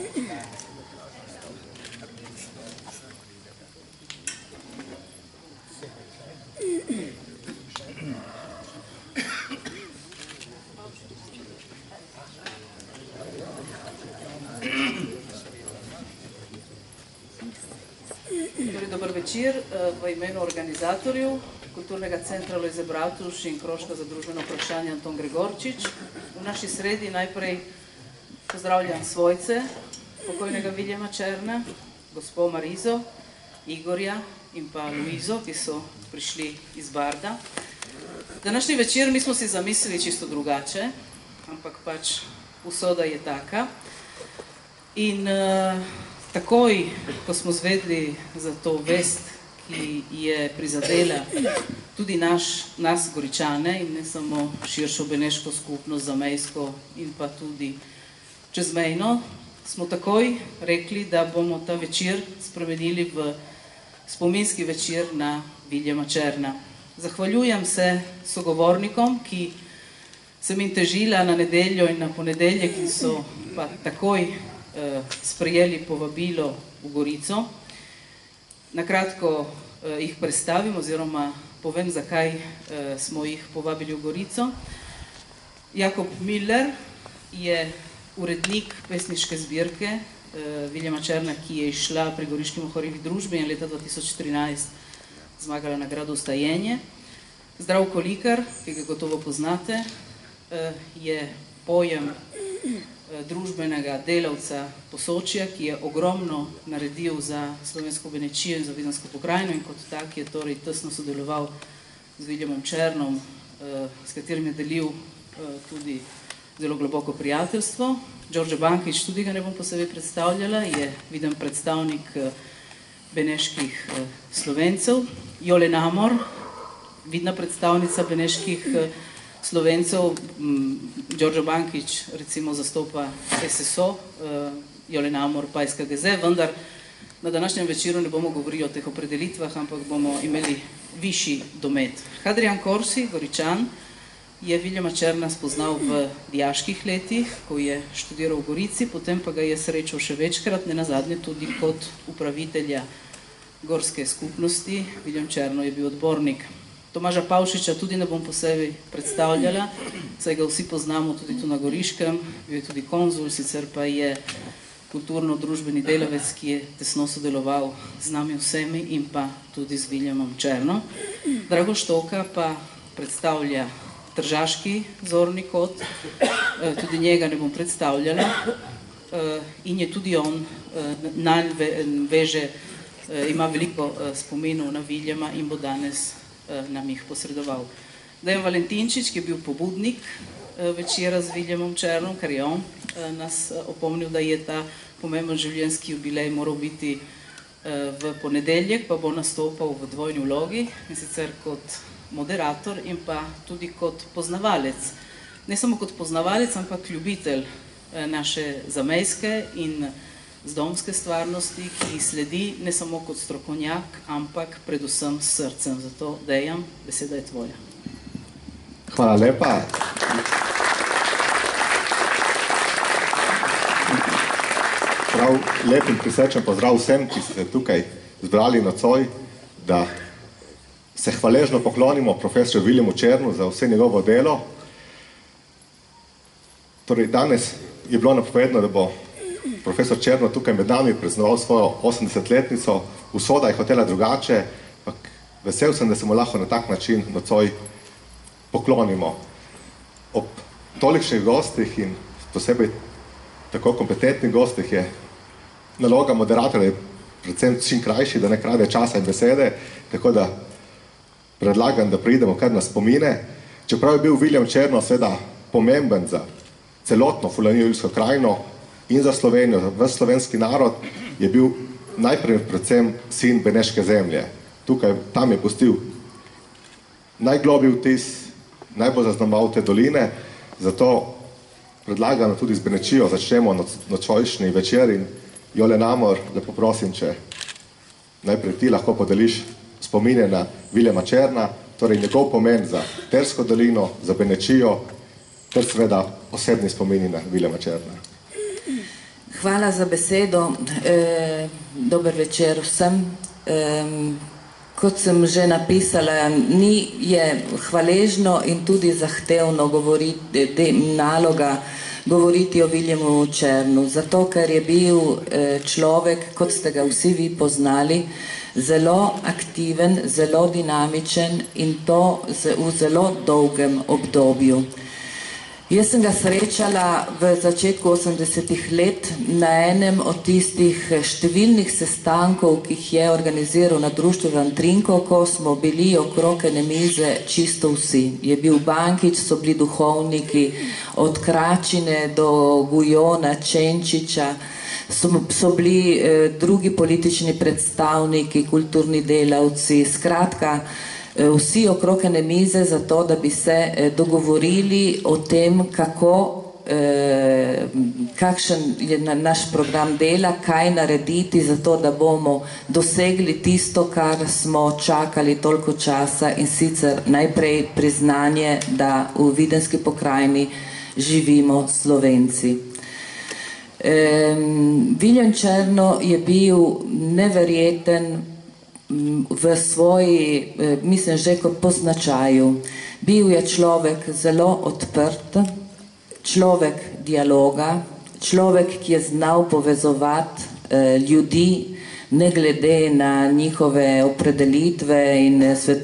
Dober večer v imenu organizatorjev Kulturnega centra Lojze Bratuš in Krožka za družbeno vprašanje Anton Gregorčič. V naši sredi najprej pozdravljam svojce pokojnega Viljama Černa, gospo Marizo, Igorja in pa Luizo, ki so prišli iz Barda. Današnji večer mi smo si zamislili čisto drugače, ampak pač usoda je taka. In takoj, ko smo zvedli za to vest, ki je prizadela tudi nas Goričane in ne samo širšo beneško skupnost, zamejsko in pa tudi čezmejno, smo takoj rekli, da bomo ta večer spremenili v spominski večer na Viljama Černa. Zahvaljujem se sogovornikom, ki sem jim težila na nedeljo in na ponedeljek, ki so pa takoj sprejeli povabilo v Gorico. Nakratko jih predstavim oziroma povem, zakaj smo jih povabili v Gorico. Jakob Miller je urednik pesniške zbirke Viljama Černa, ki je išla pri Goriški mohorjevi družbi in leta 2013 zmagala nagrado Vstajenje. Zdravko Likar, ki ga gotovo poznate, je pojem družbenega delavca Posočja, ki je ogromno naredil za slovensko Benečijo in za Videmsko pokrajino in kot tak je torej tesno sodeloval z Viljamom Černom, s katerim je delil tudi zelo globoko prijateljstvo. Đorđe Bankić, tudi ga ne bom posebej predstavljala, je viden predstavnik beneških Slovencev. Jole Namor, vidna predstavnica beneških Slovencev. Đorđe Bankić recimo zastopa SSO, Jole Namor pa SKGZ, vendar na današnjem večeru ne bomo govorili o teh opredelitvah, ampak bomo imeli višji domet. Hadrijan Korsi, Goričan, je Viljama Černa spoznal v dijaških letih, ko je študiral v Gorici, potem pa ga je srečal še večkrat, nenazadnje tudi kot upravitelja gorske skupnosti. Viljam Černo je bil odbornik. Tomaža Pavšiča tudi ne bom posebej predstavljala, saj ga vsi poznamo tudi tu na Goriškem, bil je tudi konzul, sicer pa je kulturno-družbeni delavec, ki je tesno sodeloval z nami vsemi in pa tudi z Viljamom Černom. Drago Štoka pa predstavlja tržaški zorni kot, tudi njega ne bom predstavljala in je tudi on nanj veže, ima veliko spomenov na Viljama in bo danes nam jih posredoval. Dejan Valentinčič, ki je bil pobudnik večera z Viljamom Černom, ker je on nas opomnil, da je ta pomemben življenjski jubilej moral biti v ponedeljek, pa bo nastopal v dvojni vlogi, in sicer kot moderator in pa tudi kot poznavalec. Ne samo kot poznavalec, ampak ljubitelj naše zamejske in zdomske stvarnosti, ki sledi ne samo kot strokovnjak, ampak predvsem s srcem. Zato, Dejan, beseda je tvoja. Hvala lepa. Prav lep in prisrčen pozdrav vsem, ki ste tukaj zbrali nocoj, da se hvaležno poklonimo profesorju Viljamu Černu za vse njegovo delo. Torej, danes je bilo napovedano, da bo profesor Černo tukaj med nami praznoval svojo 80-letnico. Usoda je hotela drugače, ampak vesel sem, da se mu lahko na tak način nocoj poklonimo. Ob tolikšnih gostih in posebej tako kompetentnih gostih je naloga moderatorja predvsem čim krajši, da ne krade časa in besede, tako da predlagam, da pridemo kar na spomine. Čeprav je bil Viljam Černo seveda pomemben za celotno Furlanijsko krajino in za Slovenijo, za ves slovenski narod, je bil najprej predvsem sin beneške zemlje. Tam je pustil najgloblji vtis, najbolj zaznamoval te doline, zato predlagam, tudi z Benečijo začnemo nocojšnji večer in Jole Namor, lepo prosim, če najprej ti lahko podeliš spomine na Viljama Černa, torej njegov pomen za Tersko dolino, za Benečijo, ter seveda osebni spomini na Viljama Černa. Hvala za besedo. Dober večer vsem. Kot sem že napisala, je hvaležno in tudi zahtevno naloga govoriti o Williamu Černu, zato ker je bil človek, kot ste ga vsi vi poznali, zelo aktiven, zelo dinamičen in to v zelo dolgem obdobju. Jaz sem ga srečala v začetku 80-ih let na enem od tistih številnih sestankov, ki jih je organiziral na društvu Vantrinko, ko smo bili okrog ene mize čisto vsi. Je bil Bankič, so bili duhovniki od Kračine do Gujona, Čenčiča, so bili drugi politični predstavniki, kulturni delavci, skratka, vsi okrog ene mize za to, da bi se dogovorili o tem, kakšen je naš program dela, kaj narediti za to, da bomo dosegli tisto, kar smo čakali toliko časa in sicer najprej priznanje, da v Videnski pokrajini živimo Slovenci. William Černo je bil neverjeten v svoji, mislim, že kot po značaju. Bil je človek zelo odprt, človek dialoga, človek, ki je znal povezovati ljudi, ne glede na njihove opredelitve in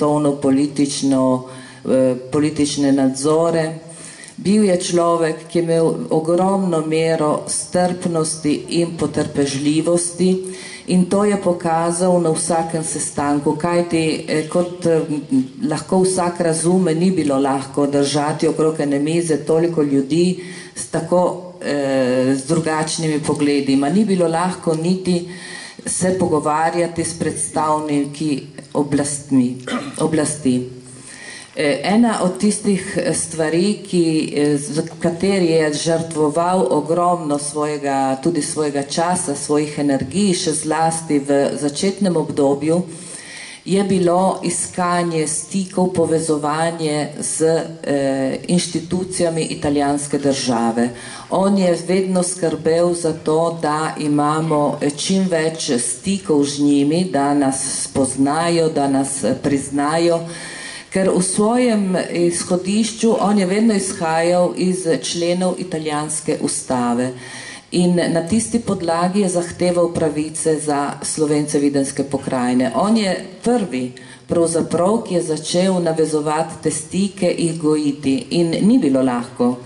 svetovno-politične nadzore. Bil je človek, ki je imel ogromno mero strpnosti in potrpežljivosti in to je pokazal na vsakem sestanku, kajti kot lahko vsak razume, ni bilo lahko držati okrog ene mize toliko ljudi z drugačnimi pogledi. Ni bilo lahko niti se pogovarjati s predstavniki oblasti. Ena od tistih stvari, za kateri je žrtvoval ogromno tudi svojega časa, svojih energij, še zlasti v začetnem obdobju, je bilo iskanje stikov, povezovanje z inštitucijami italijanske države. On je vedno skrbel za to, da imamo čim več stikov z njimi, da nas spoznajo, da nas priznajo, ker v svojem izhodišču on je vedno izhajal iz členov italijanske ustave in na tisti podlagi je zahteval pravice za Slovence Videnske pokrajine. On je prvi, pravzaprav, ki je začel navezovati te stike in gojiti in ni bilo lahko.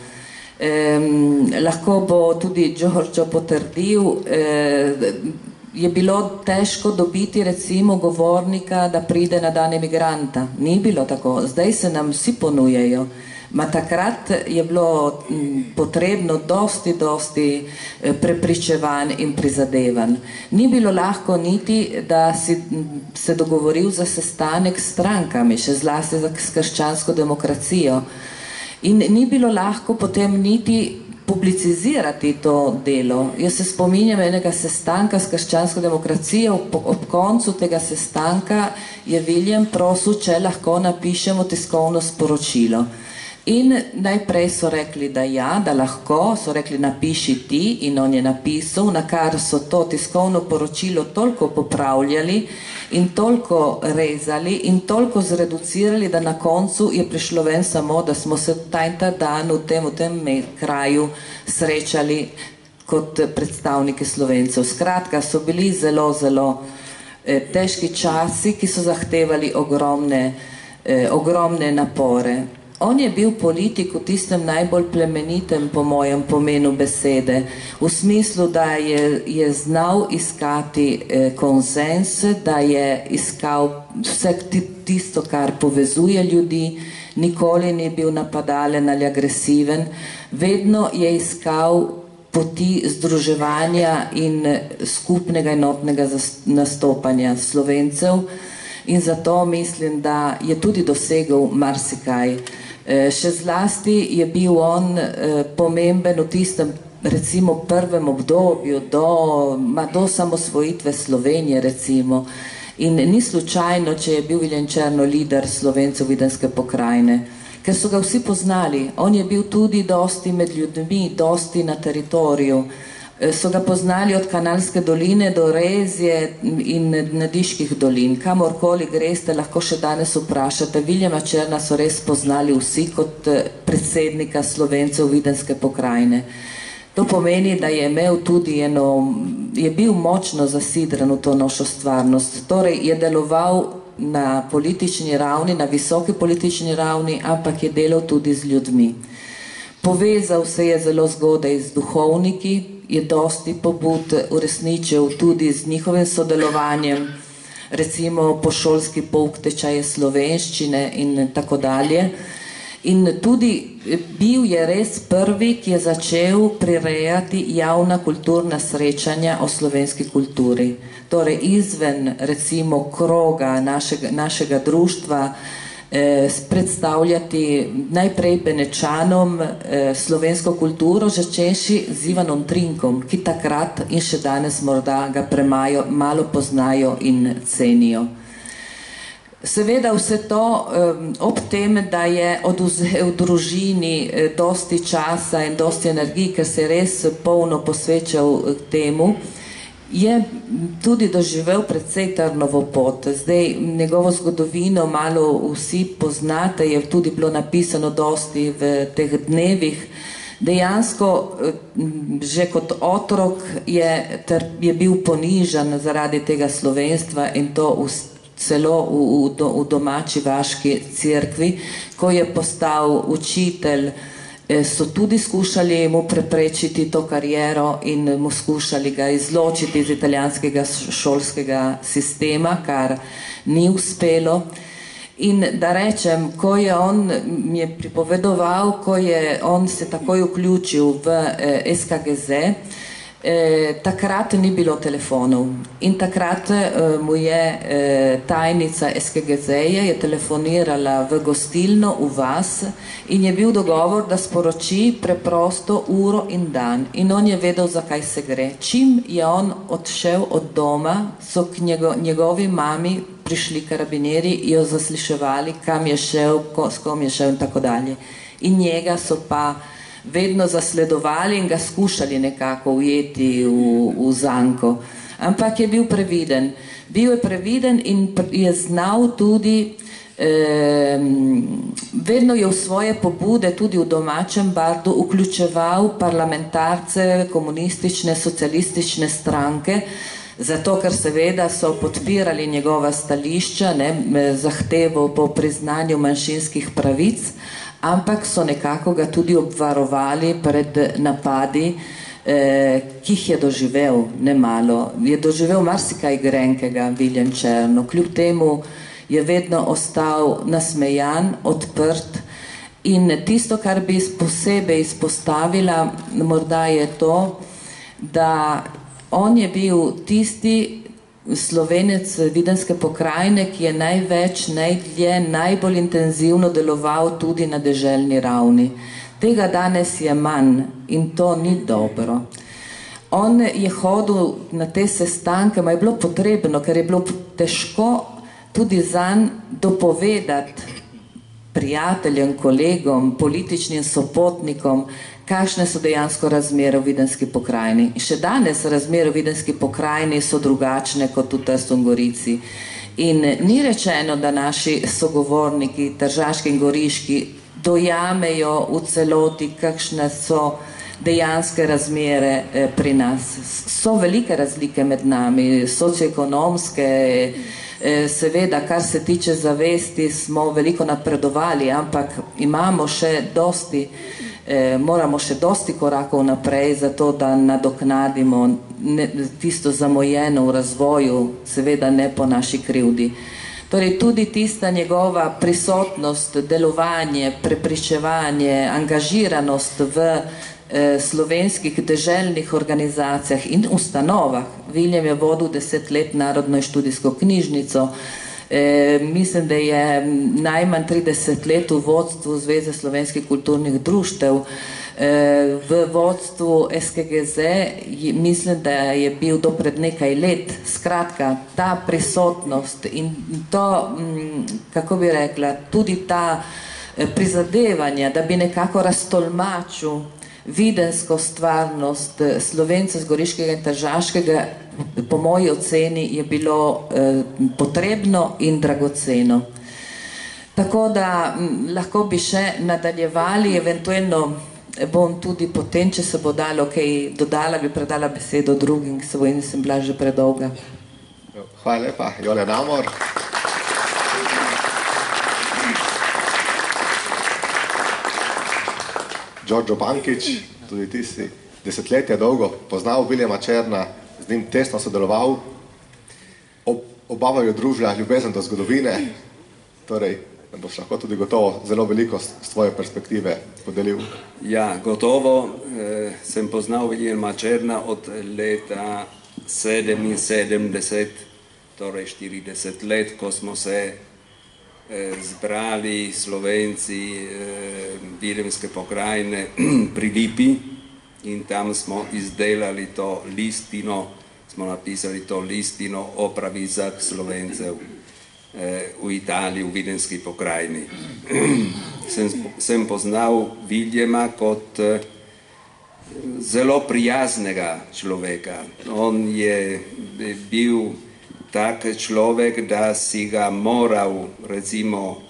Lahko bo tudi Giorgio potrdil, je bilo težko dobiti recimo govornika, da pride na dan emigranta. Ni bilo tako. Zdaj se nam vsi ponujajo. Takrat je bilo potrebno dosti prepričevanj in prizadevanj. Ni bilo lahko niti, da si se dogovoril za sestanek s strankami, še zlasti za krščansko demokracijo. In ni bilo lahko potem niti publicizirati to delo. Jaz se spominjam enega sestanka s krščansko demokracijo, ob koncu tega sestanka je William prosil, če lahko napišemo tiskovno sporočilo. In najprej so rekli, da ja, da lahko, so rekli, napiši ti in on je napisal, na kar so to tiskovno poročilo toliko popravljali in toliko rezali in toliko zreducirali, da na koncu je prišlo ven samo, da smo se ta dan v tem kraju srečali kot predstavniki Slovencev. Skratka, so bili zelo težki časi, ki so zahtevali ogromne napore. On je bil politik v tistem najbolj plemenitem, po mojem pomenu besede, v smislu, da je znal iskati konsens, da je iskal vse tisto, kar povezuje ljudi, nikoli ni bil napadalen ali agresiven, vedno je iskal poti združevanja in skupnega enotnega nastopanja Slovencev in zato mislim, da je tudi dosegel marsikaj. Še zlasti je bil on pomemben v tistem, recimo, prvem obdobju do samosvojitve Slovenije, recimo. In ni slučajno, če je bil William Černo lider Slovencev Videnske pokrajine, ker so ga vsi poznali. On je bil tudi dosti med ljudmi, dosti na teritoriju. So ga poznali od Kanalske doline do Rezje in Nadiških dolin. Kamorkoli greste, lahko še danes vprašate. Viljama Černa so res poznali vsi kot predsednika Slovencev Videnske pokrajine. To pomeni, da je imel tudi je bil močno zasidran v to našo stvarnost. Torej je deloval na politični ravni, na visoki politični ravni, ampak je delal tudi z ljudmi. Povezal se je zelo zgodaj z duhovniki, je dosti pobud uresničil tudi z njihovim sodelovanjem, recimo pošolski pouk tečaje slovenščine in tako dalje. In tudi bil je res prvi, ki je začel prirejati javna kulturna srečanja o slovenski kulturi. Torej izven recimo kroga našega društva predstavljati najprej Benečanom slovensko kulturo, začenši z Ivanom Trinkom, ki takrat in še danes morda ga malo poznajo in cenijo. Seveda vse to ob tem, da je oduzel družini dosti časa in dosti energij, ker se je res polno posvečal temu, je tudi doživel precej trnovo pot. Zdaj, njegovo zgodovino malo vsi poznate, je tudi bilo napisano dosti v teh dnevih. Dejansko, že kot otrok je bil ponižan zaradi tega slovenstva in to celo v domači vaški cerkvi, ko je postal učitelj, so tudi skušali mu preprečiti to kariero in mu skušali ga izločiti iz italijanskega šolskega sistema, kar ni uspelo. In da rečem, ko je on mi je pripovedoval, ko je on se takoj vključil v SKGZ, takrat ni bilo telefonov in takrat mu je tajnica SKGZ-ja je telefonirala v gostilno v vas in je bil dogovor, da sporoči preprosto uro in dan in on je vedel, zakaj se gre. Čim je on odšel od doma, so k njegovi mami prišli karabinjeri, jo zasliševali, kam je šel, s kom je šel in tako dalje. In njega so pa vedno zasledovali in ga skušali nekako ujeti v zanko. Ampak je bil previden. Bil je previden in je znal tudi, vedno je v svoje pobude tudi v domačem Bardu vključeval parlamentarce, komunistične, socialistične stranke, zato ker seveda so podpirali njegova stališča, zahtevo po priznanju manjšinskih pravic, ampak so nekako ga tudi obvarovali pred napadi, ki jih je doživel nemalo. Je doživel marsikaj grenkega Viljem Černo, kljub temu je vedno ostal nasmejan, odprt in tisto, kar bi posebej izpostavila, morda je to, da on je bil tisti Slovenec Videnske pokrajine, ki je največ, najdlje, najbolj intenzivno deloval tudi na deželni ravni. Tega danes je manj in to ni dobro. On je hodil na te sestanke, ma je bilo potrebno, ker je bilo težko tudi zanj dopovedati prijateljem, kolegom, političnim sopotnikom, kakšne so dejansko razmere v Videnski pokrajini. Še danes razmere v Videnski pokrajini so drugačne kot v Trstu in Gorici. In ni rečeno, da naši sogovorniki, tržaški in goriški, dojamejo v celoti, kakšne so dejanske razmere pri nas. So velike razlike med nami, socioekonomske, seveda, kar se tiče zavesti, smo veliko napredovali, ampak imamo še dosti, moramo še dosti korakov naprej, zato da nadoknadimo tisto zamojeno v razvoju, seveda ne po naši krivdi. Torej tudi tista njegova prisotnost, delovanje, prepričevanje, angažiranost v slovenskih deželnih organizacijah in ustanovah. Viljem je vodil 10 let Narodno študijsko knjižnico, mislim, da je najmanj 30 let v vodstvu Zveze slovenskih kulturnih društev, v vodstvu SKGZ, mislim, da je bil do pred nekaj let. Skratka, ta prisotnost in to, kako bi rekla, tudi ta prizadevanja, da bi nekako raztolmačil vidensko stvarnost Slovencev z Goriškega in Tržaškega, po moji oceni, je bilo potrebno in dragoceno. Tako da lahko bi še nadaljevali, eventualno bom tudi potem, če se bo dalo kaj dodala, bi predala besedo drugim, ki se bojim, sem bila že predolga. Hvala lepa, Jolja Namor. Đorđo Bankić, tudi ti si desetletja dolgo poznal Viljama Černa, z njim tesno sodeloval, oba vaju družila ljubezen do zgodovine, torej boš lahko tudi gotovo zelo veliko z tvoje perspektive podelil. Ja, gotovo sem poznal Viljama Černa od leta 77, torej 40 let, ko smo se zbrali Slovenci Viljemske pokrajine pri Lipi in tam smo izdelali to listino, smo napisali to listino o pravicah Slovencev v Italiji, v Viljemski pokrajini. Sem poznal Viljema kot zelo prijaznega človeka. On je bil tak človek, da si ga moral, recimo,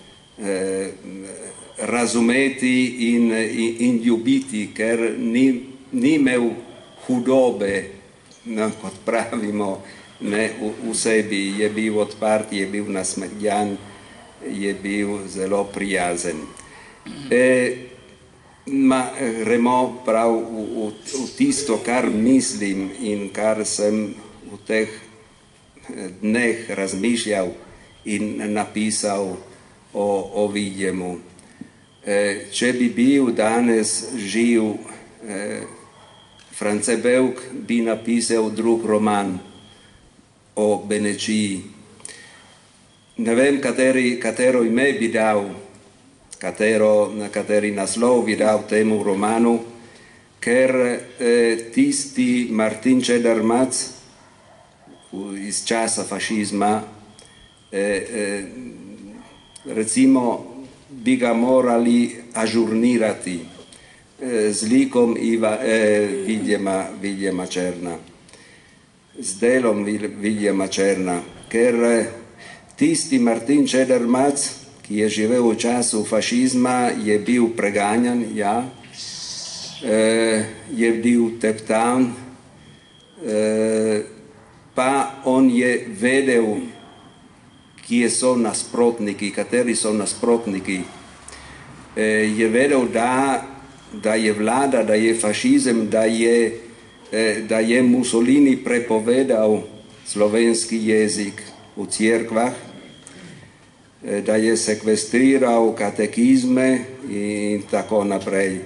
razumeti in ljubiti, ker ni imel hudobe, kot pravimo, v sebi. Je bil odprt, je bil nasmehljan, je bil zelo prijazen. Gremo prav v tisto, kar mislim in kar sem v teh dneh razmišljal in napisal o Viljemu. Če bi bil danes živ France Bevk, bi napisal drug roman o Benečiji. Ne vem, katero ime bi dal, kateri naslov bi dal temu romanu, ker tisti Martin Čedermac iz časa fašizma, recimo, bi ga morali ažurnirati z likom Viljama Černa, z delom Viljama Černa, ker tisti Martin Čedermac, ki je živel v času fašizma, je bil preganjan, ja, je bil teptan, pa on je vedel, kje so nasprotniki, kateri so nasprotniki. Je vedel, da je vlada, da je fašizem, da je Mussolini prepovedal slovenski jezik v cerkvah, da je sekvestriral katekizme in tako naprej.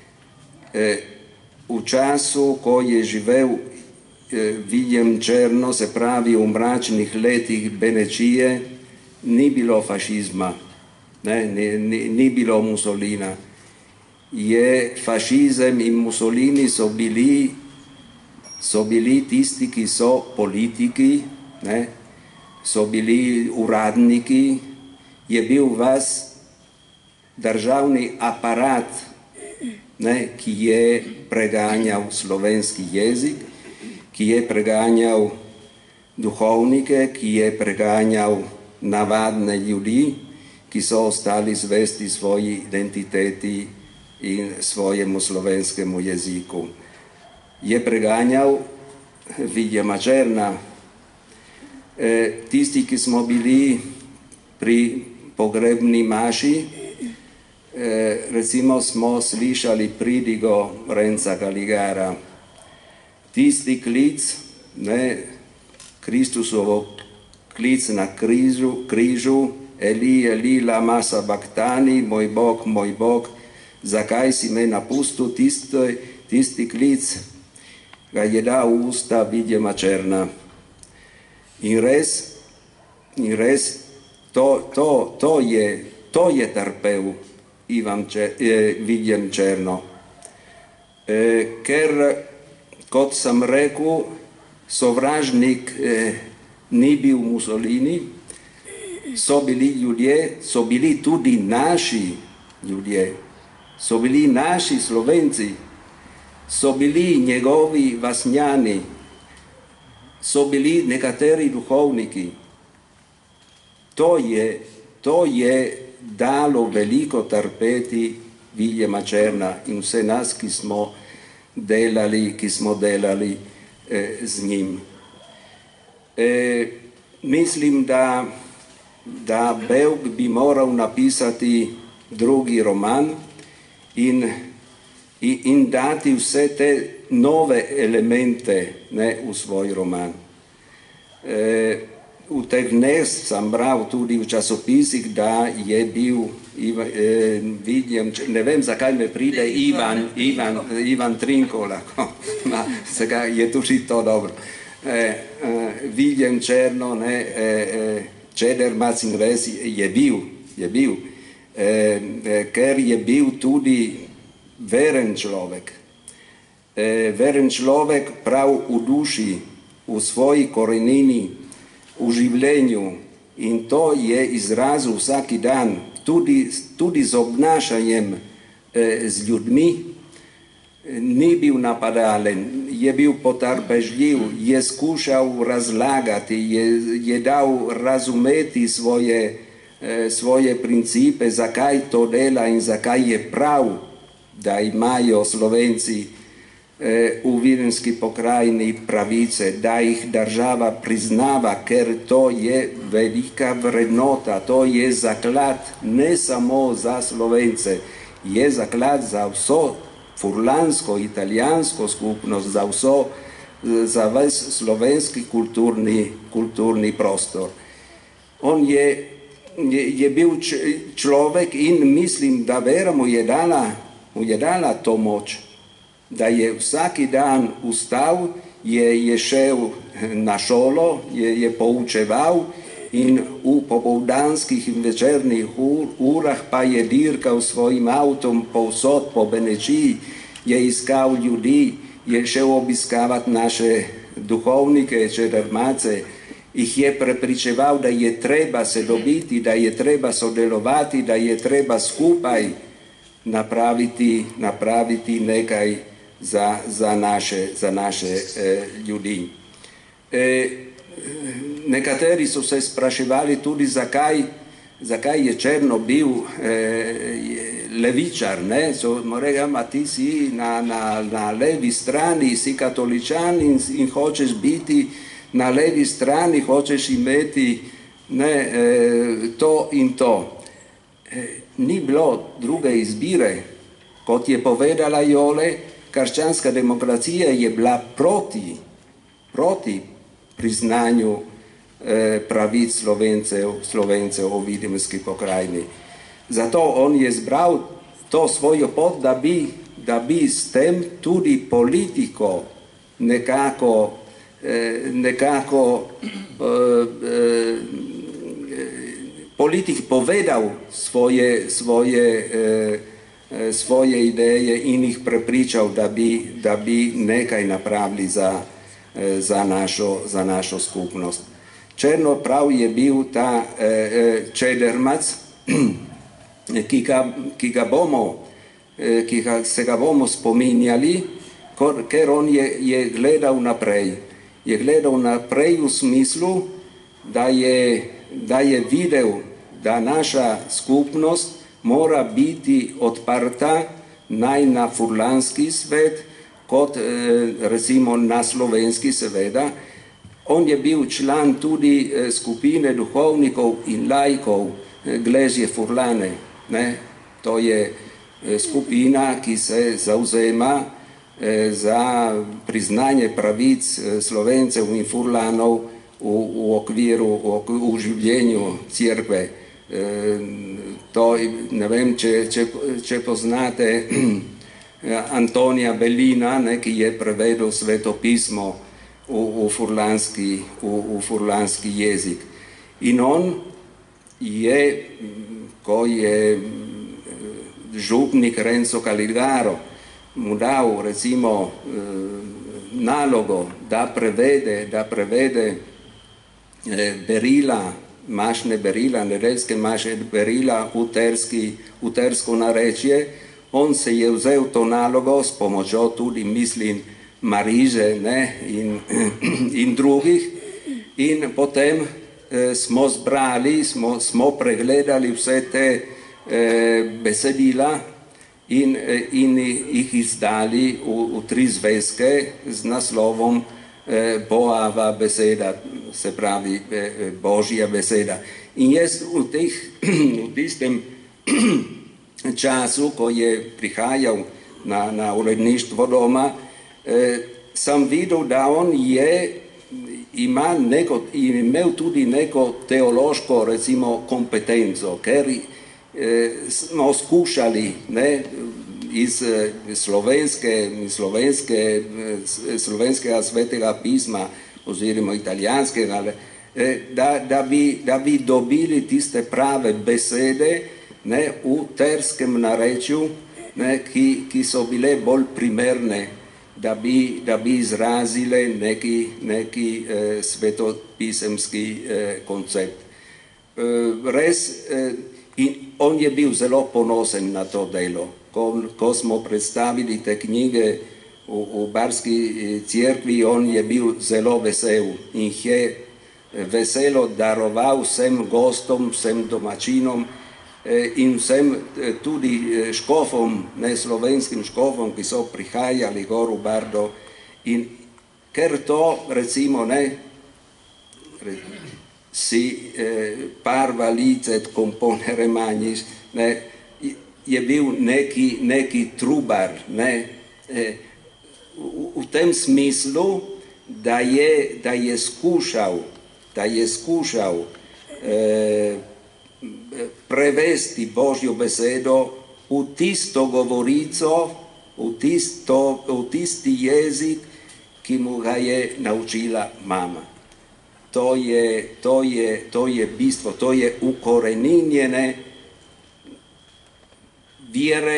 V času, ko je živel Viljem Černo, se pravi v mračnih letih Benečije, ni bilo fašizma, ni bilo Mussolina. Fašizem in Mussolini so bili tisti, ki so politiki, so bili uradniki, je bil vas državni aparat, ki je preganjal slovenski jezik, ki je preganjal duhovnike, ki je preganjal navadne ljudi, ki so ostali zvesti svoji identiteti in svojemu slovenskemu jeziku. Je preganjal Viljama Černa. Tisti, ki smo bili pri pogrebni maši, recimo smo slišali pridigo Renca Galigara. Tisti klic, Kristusovo klic na križu, Eli, Eli, lama sabachthani, moj Bog, zakaj si me napustil, tisti klic ga je dal v usta Viljama Černa. In res, to je trpel Viljem Černo. Ker, kot sem rekel, sovražnik ni bil Mussolini, so bili ljudje, so bili tudi naši ljudje, so bili naši Slovenci, so bili njegovi vasnjani, so bili nekateri duhovniki. To je dalo veliko trpeti Viljema Černa in vse nas, ki smo delali z njim. Mislim, da Bevk bi moral napisati drugi roman in dati vse te nove elemente v svoj roman. V teh dneh sem bral tudi v časopisih, da je bil Viljem, ne vem, zakaj me pride Ivan Trinkola, je tudi to dobro. Viljem Černo, Čedermac in res je bil, ker je bil tudi veren človek. Veren človek prav v duši, v svoji korenini, v življenju, in to je izrazil vsaki dan, tudi z obnašanjem z ljudmi. Ni bil napadalen, je bil potrpežljiv, je skušal razlagati, je dal razumeti svoje principe, zakaj to dela in zakaj je prav, da imajo Slovenci v Vilenski pokrajini pravice, da jih država priznava, ker to je velika vrednota, to je zaklad ne samo za Slovence, je zaklad za vso furlansko, italijansko skupnost, za ves slovenski kulturni prostor. On je bil človek in mislim, da vera mu je dala to moč, da je vsaki dan vstal, je šel na šolo, je poučeval in v popoldanskih in večernih urah pa je dirkal svojim avtom povsod po Benečiji, je iskal ljudi, je šel obiskavati naše duhovnike, čedermace, jih je prepričeval, da je treba se dobiti, da je treba sodelovati, da je treba skupaj napraviti nekaj za naše ljudi. Nekateri so se spraševali tudi, zakaj je Černo bil levičar, ne? So mu rekli, ti si na levi strani, si katoličan in hočeš biti na levi strani, hočeš imeti to in to. Ni bilo druge izbire, kot je povedala Jole, krščanska demokracija je bila proti priznanju pravic Slovencev v Vilimski pokrajini. Zato on je zbral to svojo pot, da bi s tem tudi politiko nekako politik povedal svoje ideje in jih prepričal, da bi nekaj napravili za našo skupnost. Černo prav je bil ta Čedermac, ki se ga bomo spominjali, ker on je gledal naprej. Je gledal naprej v smislu, da je videl, da naša skupnost mora biti odprta naj na furlanski svet, kot recimo na slovenski seveda. On je bil član tudi skupine duhovnikov in laikov Glezje Furlane. To je skupina, ki se zauzema za priznanje pravic Slovencev in Furlanov v življenju cerkve. To, ne vem, če poznate Antonija Belina, ki je prevedel svetopismo v furlanski jezik. In on je, ko je župnik Renzo Caligaro mu dal recimo nalogo, da prevede berila, mašne berila, nedeljske mašne berila v tersko narečje, on se je vzel to nalogo s pomočjo tudi, mislim, Mariže, ne, in drugih, in potem smo zbrali, smo pregledali vse te besedila in jih izdali v 3 zvezke z naslovom Boava beseda, se pravi Božja beseda. In jaz v tistem času, ko je prihajal na uredništvo doma, sem videl, da on imel tudi neko teološko, recimo, kompetenco, ker smo skušali, ne, iz slovenskega svetega pisma oziroma italijanskega, da bi dobili tiste prave besede, ne, v terskem narečju, ne, ki so bile bolj primerne, da bi izrazile neki svetopisemski koncept. Res, in on je bil zelo ponosen na to delo. Ko smo predstavili te knjige v Barski cerkvi, on je bil zelo vesel in jih je veselo daroval vsem gostom, vsem domačinom in vsem tudi škofom, ne slovenskim škofom, ki so prihajali gor v Bardo. In ker to, recimo, ne, si parva licet componere magnis, ne, je bil neki trubar, ne, v tem smislu, da je skušal prevesti Božjo besedo v tisto govorico, v tisti jezik, ki mu ga je naučila mama. To je bistvo, to je ukoreninjene vere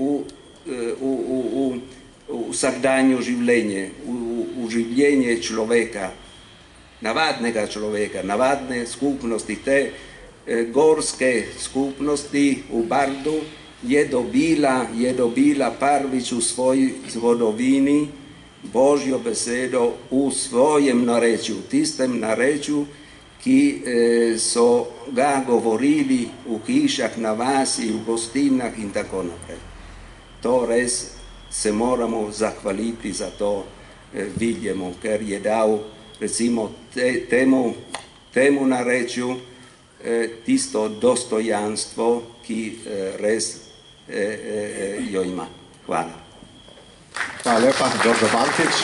v vsakdanje življenje, v življenje človeka, navadnega človeka, navadne skupnosti, te gorske skupnosti v Bardu je dobila prvič v svoji zgodovini Božjo besedo v svojem narečju, tistem narečju, ki so ga govorili v hišah, na vasi, v gostinah in tako naprej. To res se moramo zahvaliti za to Viljemu, ker je dal, recimo, temu narečju tisto dostojanstvo, ki res jo ima. Hvala. Hvala lepa, Đorđe Bantić.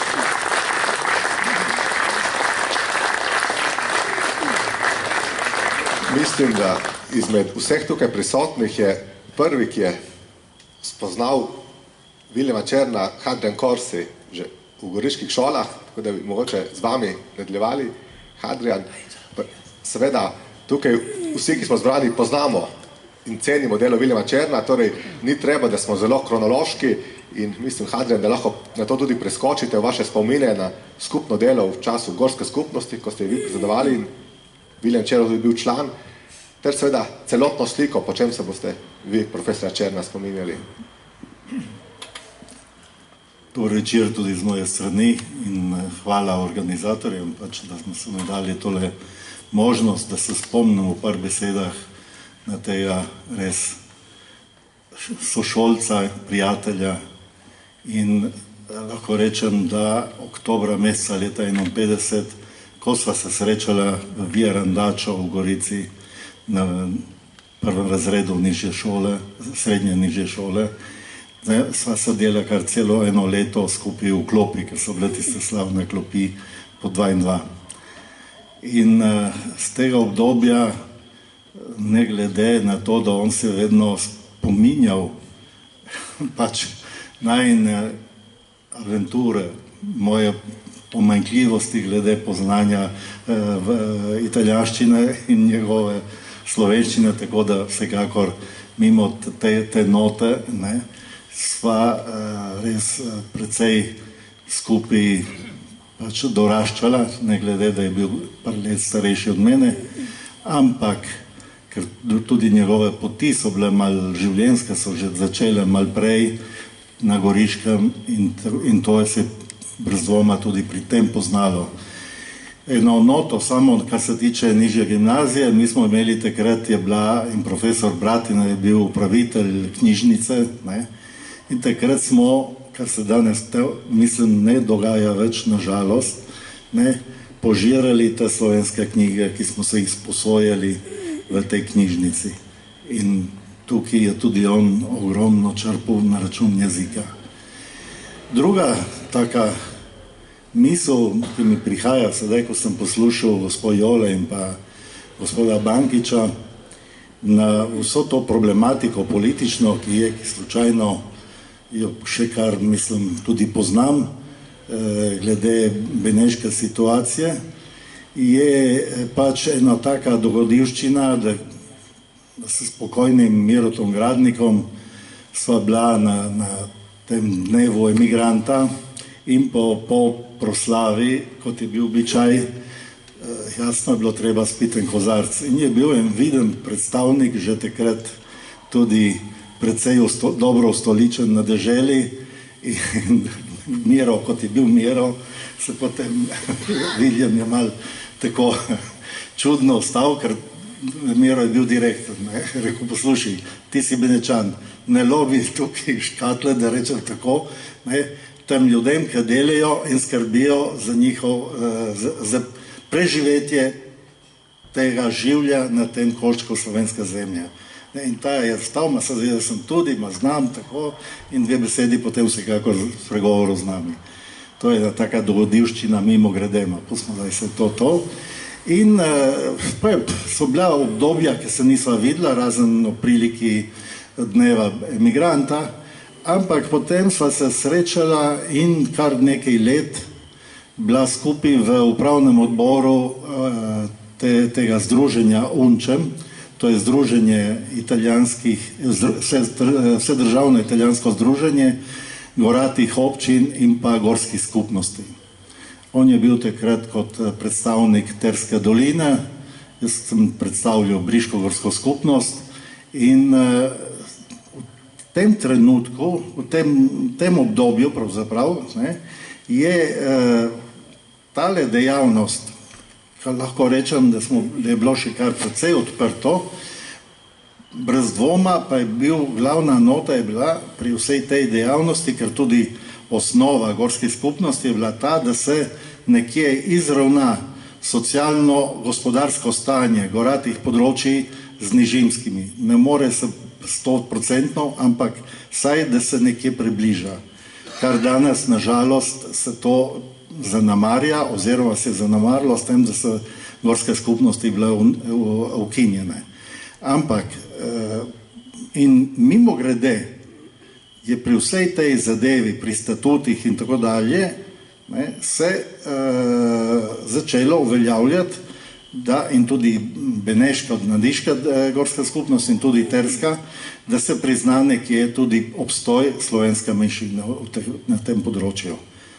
Mislim, da izmed vseh tukaj prisotnih je prvi, ki je spoznal Viljema Černa, Hadrian Corsi, že v goriških šolah, tako da bi mogoče z vami nadaljevali. Hadrian, seveda tukaj vsi, ki smo zbrani, poznamo in cenimo delo Viljema Černa, torej ni treba, da smo zelo kronološki in mislim, Hadrian, da lahko na to tudi preskočite v vaše spomine na skupno delo v času gorske skupnosti, ko ste vi predsedovali in Viljem Čern je bil član, ter seveda celotno sliko, po čem se boste vi, profesora Černa, spominjali. Dober večer tudi z moje strani in hvala organizatorjem, pač, da smo se dali tole možnost, da se spomnimo v par besedah na tega res sošolca, prijatelja in lahko rečem, da oktobra meseca leta 1951, ko sva se srečala v Via Randačo v Gorici na prvem razredu nižje šole, srednje nižje šole, sva se dela kar celo eno leto skupaj v klopi, ker so bile tiste slavne klopi po 2 in 2. In z tega obdobja, ne glede na to, da on se vedno spominjal pač najine aventure, moje pomanjkljivosti glede poznanja italijanščine in njegove slovenščine, tako da vsekakor mimo te note, ne, sva res precej skupaj pač doraščala, ne glede, da je bil par let starejši od mene, ampak ker tudi njegove poti so bile malo življenjske, so že začele malo prej na Goriškem in to je se brez dvoma tudi pri tem poznalo. Eno noto, samo kar se tiče nižje gimnazije, mi smo imeli takrat, je bila in profesor Bratina je bil upravitelj knjižnice, ne? In takrat smo, kar se danes, mislim, ne dogaja več, nažalost, ne, požirali te slovenske knjige, ki smo se jih sposojali v tej knjižnici. In tukaj je tudi on ogromno črpal na račun jezika. Druga taka misel, ki mi prihaja sedaj, ko sem poslušal gospod Jole in pa gospoda Bankiča, na vso to problematiko politično, ki je, ki slučajno jo še kar, mislim, tudi poznam, glede beneške situacije, je pač ena taka dogodivščina, da s spokojnim Mirotom Gradnikom sva bila na tem dnevu emigranta in po proslavi, kot je bil običaj, jasno je bilo treba spiti en kozarc. In je bil en viden predstavnik, že takrat tudi precej dobro ustoličen na deželi in Miro, kot je bil Miro, se potem Viljem je mal tako čudno ostal, ker Miro je bil direktor. Rekel, poslušaj, ti si Benečan, ne lovi tukaj škatle, da rečem tako, ne, tem ljudem, ki delajo in skrbijo za njihov za preživetje tega življa na tem koščku slovenske zemlje. In ta je vstal, ma se zdaj, da sem tudi, ma znam tako in dve besedi potem vsekakor spregovoril z nami. To je ena taka dogodivščina mimo gredema, pustimo, da je se to. In so bila obdobja, ki se nisva videla, razen o priliki dneva emigranta, ampak potem sva se srečala in kar nekaj let bila skupaj v upravnem odboru tega združenja UNČEM, to je združenje italijanskih, vsedržavno italijansko združenje goratih občin in pa gorskih skupnosti. On je bil takrat kot predstavnik Terske doline, jaz sem predstavljal Briško-gorsko skupnost in v tem trenutku, v tem obdobju pravzaprav, je tale dejavnost, kar lahko rečem, da je bilo še kar precej odprto, brez dvoma pa je bil, glavna nota je bila pri vsej tej dejavnosti, ker tudi osnova gorskih skupnosti je bila ta, da se nekje izravna socialno-gospodarsko stanje goratih področij z nižinskimi. Ne more se 100%, ampak vsaj, da se nekje približa. Kar danes, nažalost, se to zanemarja, oziroma se je zanemarilo s tem, da so gorske skupnosti bile ukinjene. Ampak, in mimo grede, je pri vsej tej zadevi, pri statutih in tako dalje, se začelo uveljavljati, da in tudi beneška, nadiška gorska skupnost in tudi terska, da se prizna nekje tudi obstoj slovenske manjšine na tem področju.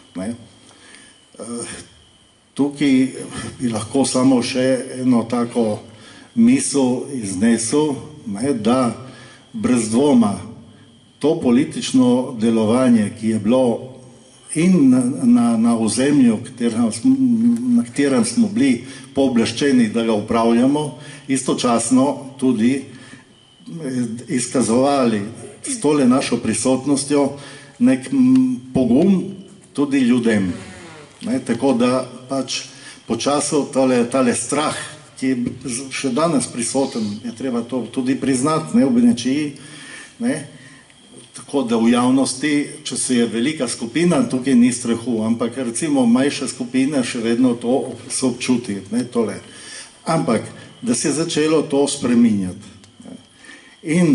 Tukaj bi lahko samo še eno tako misel iznesel, da brez dvoma to politično delovanje, ki je bilo in na ozemlju, na katerem smo bili pooblaščeni, da ga upravljamo, istočasno tudi izkazovali s tole našo prisotnostjo nek pogum tudi ljudem. Tako da pač počasno tale strah, ki je še danes prisoten, je treba to tudi priznati, v Benečiji, tako da v javnosti, če se je velika skupina, tukaj ni strahu, ampak recimo manjše skupine še vedno to se občuti, tole. Ampak, da se je začelo to spreminjati. In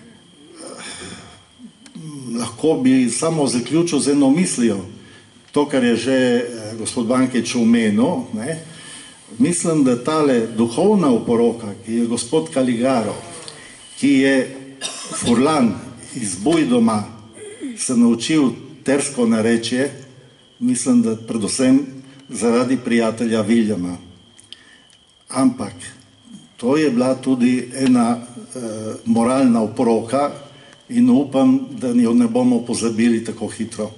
lahko bi samo zaključil z eno mislijo, to, kar je že gospod Bankič omenil, mislim, da tale duhovna oporoka, ki je gospod Caligaro, ki je Furlan iz Bujdoma se naučil tersko narečje, mislim, da predvsem zaradi prijatelja Viljama. Ampak To je bila tudi ena moralna oporoka in upam, da jo ne bomo pozabili tako hitro.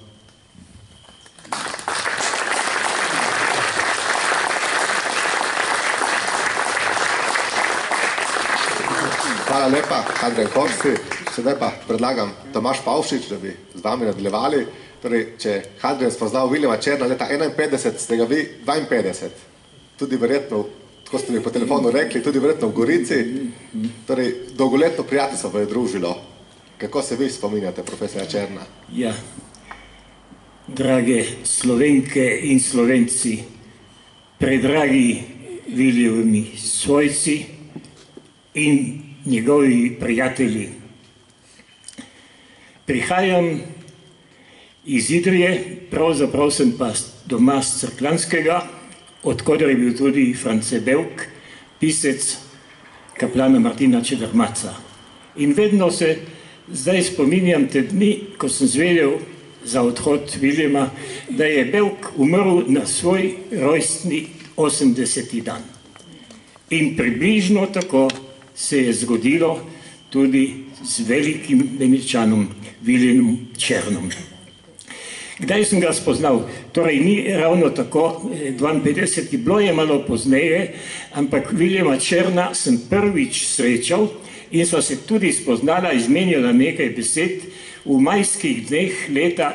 Hvala lepa, Hadrian Korsi. Sedaj pa predlagam Tomaž Pavšič, da bi z vami nadaljevali. Torej, če Hadrian spoznal Viljama Černa leta 51, ste ga vi 52. Tudi verjetno, tako ste mi po telefonu rekli, tudi verjetno v Gorici. Torej, dolgoletno prijateljstvo je družilo. Kako se vi spominjate profesorja Černa? Ja, drage Slovenke in Slovenci, predragi Viljevi svojci in njegovi prijatelji. Prihajam iz Idrije, pravzaprav sem pa doma z Cerkljanskega, odkudar je bil tudi France Bevk, pisec kaplana Martina Čedermaca. In vedno se zdaj spominjam te dni, ko sem zvedel za odhod Viljama, da je Bevk umrl na svoj rojstni 80. dan. In približno tako se je zgodilo tudi z velikim Benečanom Viljem Černom. Kdaj sem ga spoznal? Torej, ni ravno tako 52, bilo je malo pozneje, ampak Viljama Černa sem prvič srečal in sva se tudi spoznala, izmenjala nekaj besed v majskih dneh leta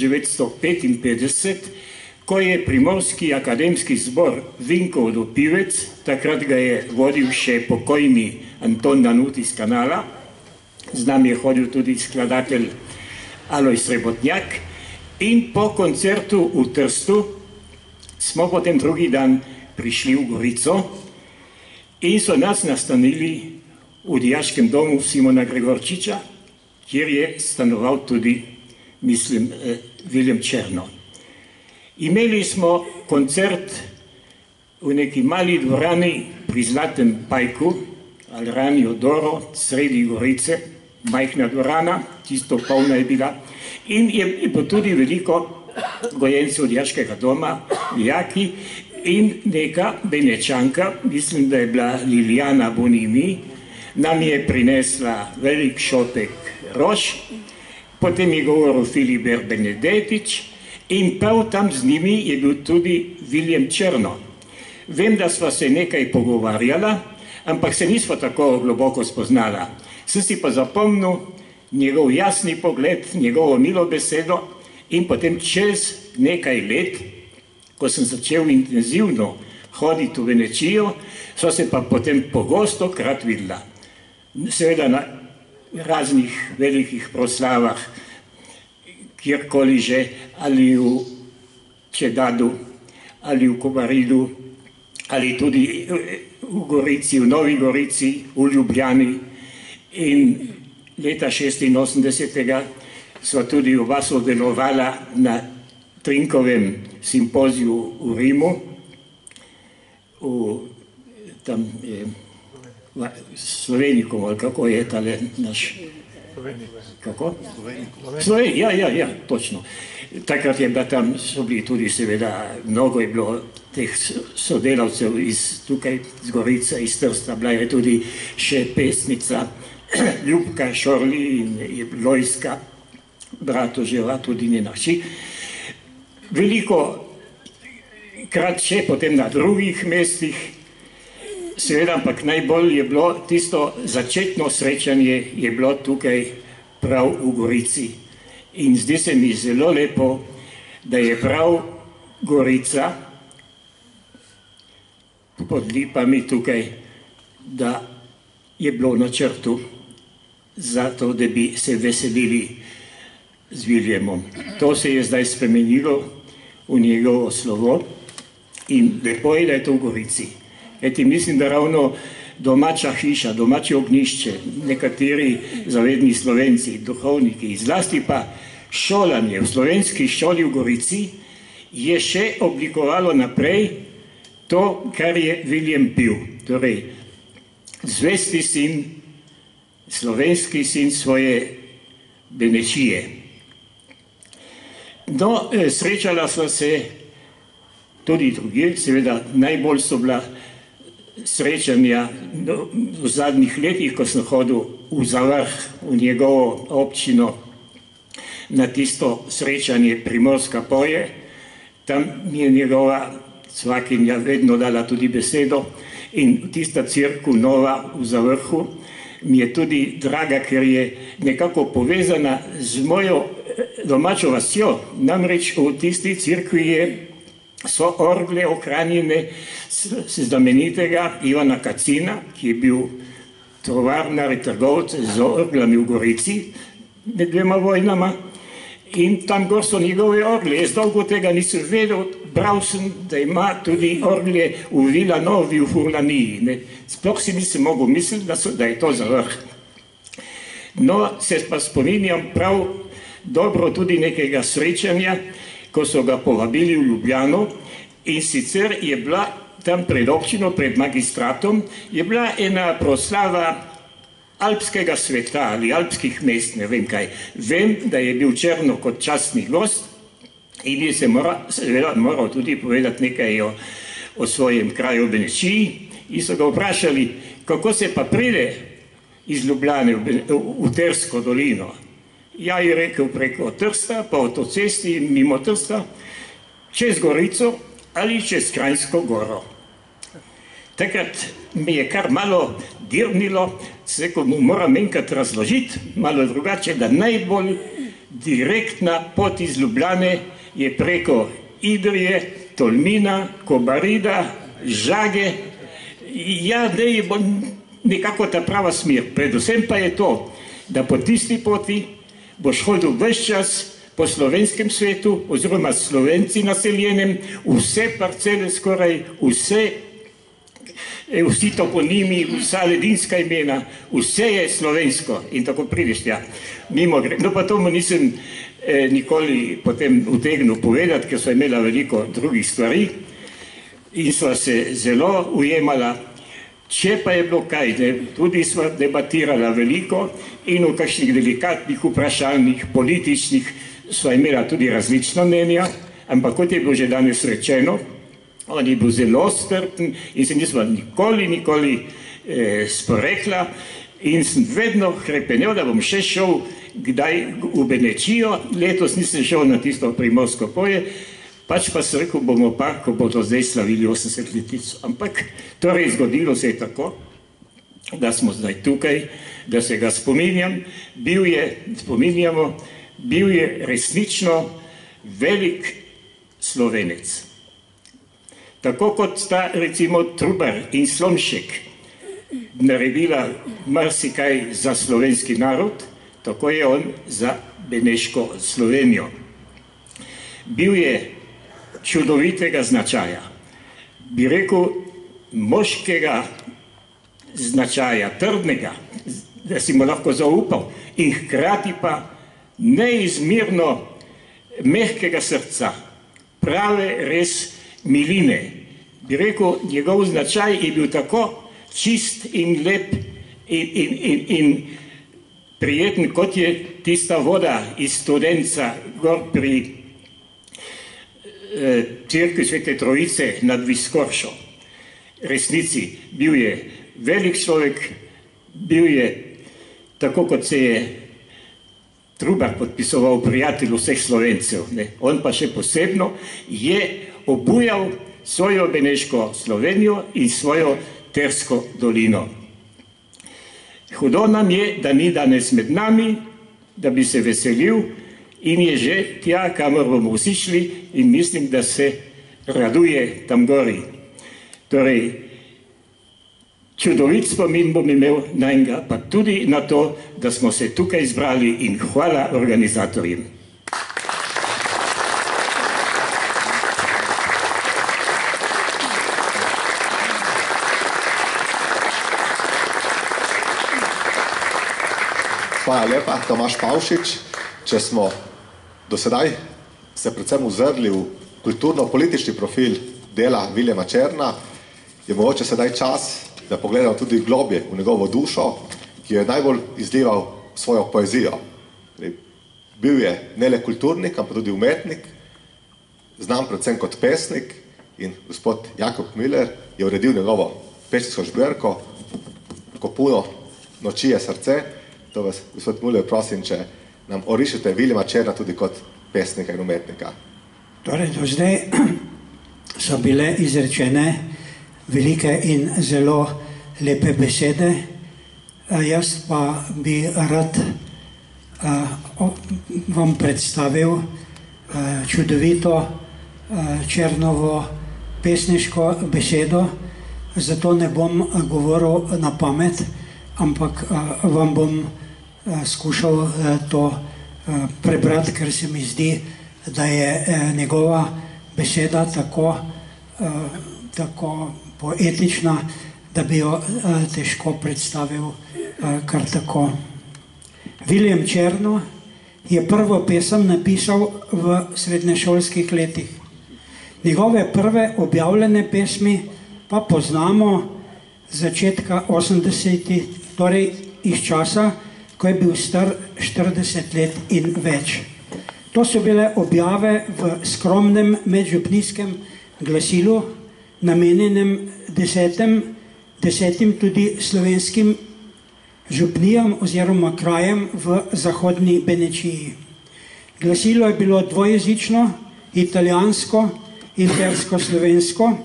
1955, ko je Primorski akademski zbor Vinkov dopivec, takrat ga je vodil še pokojni Anton Danut iz Kanala, z nami je hodil tudi skladatelj Aloj Srebotnjak, in po koncertu v Trstu smo potem drugi dan prišli v Gorico in so nas nastanili v dijaškem domu Simona Gregorčiča, kjer je stanoval tudi, mislim, Viljem Černo. Imeli smo koncert v neki mali dvorani pri Zlatem pajku, ali Ranjo Doro, sredi Gorice, majhna dvorana, čisto polna je bila. In je bilo tudi veliko gojencev dijaškega doma, dijaki, in neka Benečanka, mislim, da je bila Liljana Bonimi, nam je prinesla velik šopek rož, potem je govoril Filiber Benedetič in prav tam z njimi je bil tudi Viljem Černo. Vem, da sva se nekaj pogovarjala, ampak se nisva tako globoko spoznala. Sem si pa zapomnil njegov jasni pogled, njegovo milo besedo in potem čez nekaj let, ko sem začel intenzivno hoditi v Venečijo, sva se pa potem pogosto krat videla. Seveda na raznih velikih proslavah, kjerkoli že, ali v Čedadu, ali v Kobaridu, ali tudi v Gorici, v Novi Gorici, v Ljubljani. In leta 86. sva tudi oba sodelovala na Trinkovem simpoziju v Rimu, tam Slovenikom, ali kako je tale naš... Kako? Slovenik, ja, točno. Takrat je bila tam, so bili tudi seveda, mnogo je bilo teh sodelavcev iz tukaj, z Gorice, iz Trsta, bila je tudi še pesnica Ljubka Šorli in Lojska Bratoževa, tudi njena hči. Veliko krat še potem na drugih mestih, seveda, ampak najbolj je bilo tisto začetno srečanje je bilo tukaj prav v Gorici. In zdi se mi zelo lepo, da je prav Gorica pod Lipami tukaj, da je bilo v načrtu za to, da bi se veselili z Viljemom. To se je zdaj spremenilo v njegovo slovo in lepo je, da je to v Gorici. Mislim, da ravno domača hiša, domače ognjišče, nekateri zavedni Slovenci, duhovniki, zlasti pa šolanje v slovenski šoli v Gorici je še oblikovalo naprej to, kar je Viljem bil. Torej, zvesti sin, slovenski sin svoje Benečije. No, srečala sva se tudi drugje, seveda najbolj so bila srečanja v zadnjih letih, ko sem hodil v Zavrh, v njegovo občino, na tisto srečanje Primorska Polje. Tam mi je njegova svakinja vedno dala tudi besedo in tista cerkev nova v Zavrhu mi je tudi draga, ker je nekako povezana z mojo domačo vasjo. Namreč v tisti cerkvi so orgle ohranjene znamenitega Ivana Kacina, ki je bil tovarnar in trgovec z orglami v Gorici med dvema vojnama. In tam gor so njegove orgle. Jaz dolgo tega nisem vedel, bral sem, da ima tudi orgle v Vilanovi v Furlaniji. Sploh si nisem mogel misliti, da je to Zavrh. No, se pa spominjam prav dobro tudi nekega srečanja, ko so ga povabili v Ljubljano, in sicer je bila tam pred občino, pred magistratom, je bila ena proslava alpskega sveta ali alpskih mest, ne vem kaj. Vem, da je bil Černo kot častni gost in je se moral tudi povedati nekaj o svojem kraju Benečiji, in so ga vprašali, kako se pa pride iz Ljubljane v Tersko dolino. Ja, je rekel, preko Trsta, pa avtocesti mimo Trsta, čez Gorico ali čez Kranjsko goro. Takrat me je kar malo dirnilo, se ko mu moram enkrat razložiti, malo drugače, da najbolj direktna pot iz Ljubljane je preko Idrije, Tolmina, Kobarida, Žage. Ja, da je nekako ta prava smer. Predvsem pa je to, da po tisti poti boš hodil ves čas po slovenskem svetu, oziroma Slovenci naseljenem, vse parcele skoraj, vsi toponimi, vsa ledinska imena, vse je slovensko in tako prideš tja. No pa to mu nisem nikoli potem utegnil povedati, ker so imela veliko drugih stvari in sva se zelo ujemala. Če pa je bilo kaj, tudi sva debatirala veliko in v kakšnih delikatnih vprašanjih, političnih, sva imela tudi različna mnenja, ampak kot je bilo že danes rečeno, on je bil zelo strpen in se nisva nikoli sporekla in sem vedno hrepenel, da bom še šel kdaj v Benečijo. Letos nisem šel na tisto Primorsko polje, pač pa sem rekel, bomo pa, ko bodo zdaj slavili 80-letnico. Ampak torej zgodilo se je tako, da smo zdaj tukaj, da se ga spominjam. Bil je resnično velik Slovenec. Tako kot sta recimo Trubar in Slomšek naredila marsikaj za slovenski narod, tako je on za beneško Slovenijo. Bil je čudovitega značaja, bi rekel moškega značaja, trdnega, da si mu lahko zaupal, in hkrati pa neizmerno mehkega srca, prave res miline. Bi rekel, njegov značaj je bil tako čist in lep in prijeten, kot je tista voda iz Studenca gor pri cerkvi Svete Trojice nad Viskoršo. Resnici, bil je velik človek, bil je, tako kot se je Trubar podpisoval, prijatelj vseh Slovencev. On pa še posebno je obujal svojo beneško Slovenijo in svojo Tersko dolino. Hudo nam je, da ni danes med nami, da bi se veselil, in je že tja, kamor bomo vsi šli, in mislim, da se raduje tam gori. Torej, čudovit spomin bom imel na enega, pa tudi na to, da smo se tukaj zbrali, in hvala organizatorjem. Hvala lepa, Tomaž Pavšič. Če smo do sedaj se predvsem ozrli v kulturno-politični profil dela Viljama Černa, je mogoče sedaj čas, da pogledamo tudi globje v njegovo dušo, ki je najbolj izlival svojo poezijo. Bil je ne le kulturnik, ampak tudi umetnik, znan predvsem kot pesnik, in gospod Jakob Miller je uredil njegovo pesniško zbirko, Ko puno noči je srce. To vas, gospod Mulej, prosim, če nam orišete Viljama Černa tudi kot pesnika in umetnika. Torej, do zdaj so bile izrečene velike in zelo lepe besede. Jaz pa bi rad vam predstavil čudovito Černovo pesniško besedo, zato ne bom govoril na pamet, ampak vam bom skušal to prebrati, ker se mi zdi, da je njegova beseda tako poetična, da bi jo težko predstavil kar tako. Viljem Černo je prvo pesem napisal v srednješolskih letih. Njegove prve objavljene pesmi pa poznamo začetka 80-ih, torej iz časa, ko je bil star 40 let in več. To so bile objave v skromnem medžupnijskem glasilu, namenjenem desetim tudi slovenskim župnijam oziroma krajem v zahodni Benečiji. Glasilo je bilo dvojezično, italijansko in tersko-slovensko.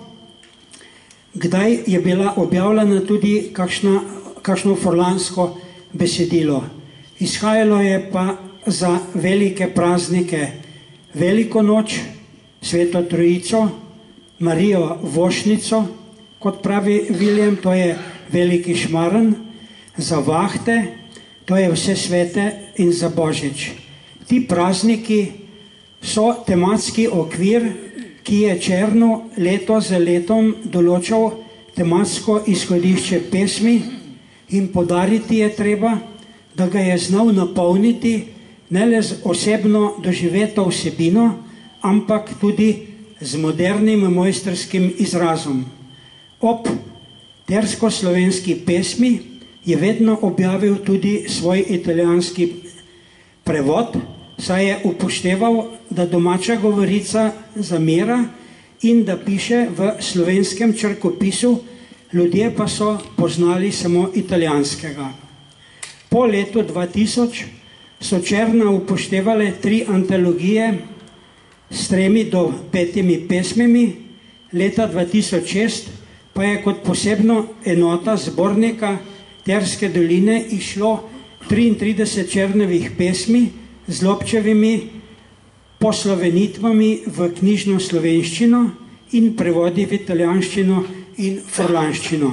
Kdaj je bila objavljena tudi kakšno forlansko besedilo. Izhajalo je pa za velike praznike Veliko noč, Sveto Trojico, Marijo Vošnico, kot pravi Viljem, to je veliki šmaren, za vahte, to je vse svete, in za Božič. Ti prazniki so tematski okvir, ki je Černu leto za letom določal tematsko izhodišče pesmi, in podariti je treba, da ga je znal napolniti ne le z osebno doživeto vsebino, ampak tudi z modernim mojstrskim izrazom. Ob tersko-slovenski pesmi je vedno objavil tudi svoj italijanski prevod, saj je upošteval, da domača govorica zamera in da piše v slovenskem črkopisu, ljudje pa so poznali samo italijanskega. Po letu 2000 so Černa upoštevale 3 antologije s 3 do 5 pesmimi, leta 2006 pa je kot posebno enota zbornika Terske doline išlo 33 Černovih pesmi z Lobčevimi poslovenitvami v knjižno slovenščino in prevodi v italijanščino in forlanščino.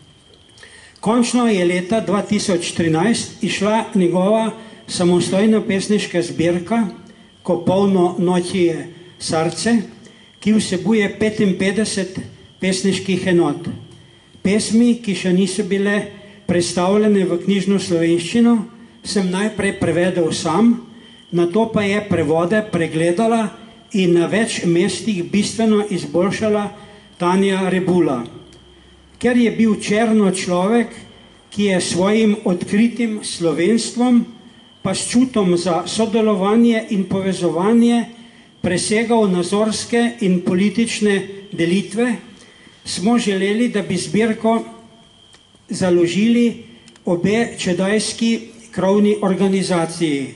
Končno je leta 2013 išla njegova samostojna pesniška zbirka Ko polno noči je srce, ki vsebuje 55 pesniških enot. Pesmi, ki še niso bile predstavljene v knjižno slovenščino, sem najprej prevedel sam, nato pa je prevode pregledala in na več mestih bistveno izboljšala Tanja Rebula. Ker je bil Černo človek, ki je svojim odkritim slovenstvom pa s čutom za sodelovanje in povezovanje presegal nazorske in politične delitve, smo želeli, da bi zbirko založili obe čedajski krovni organizaciji.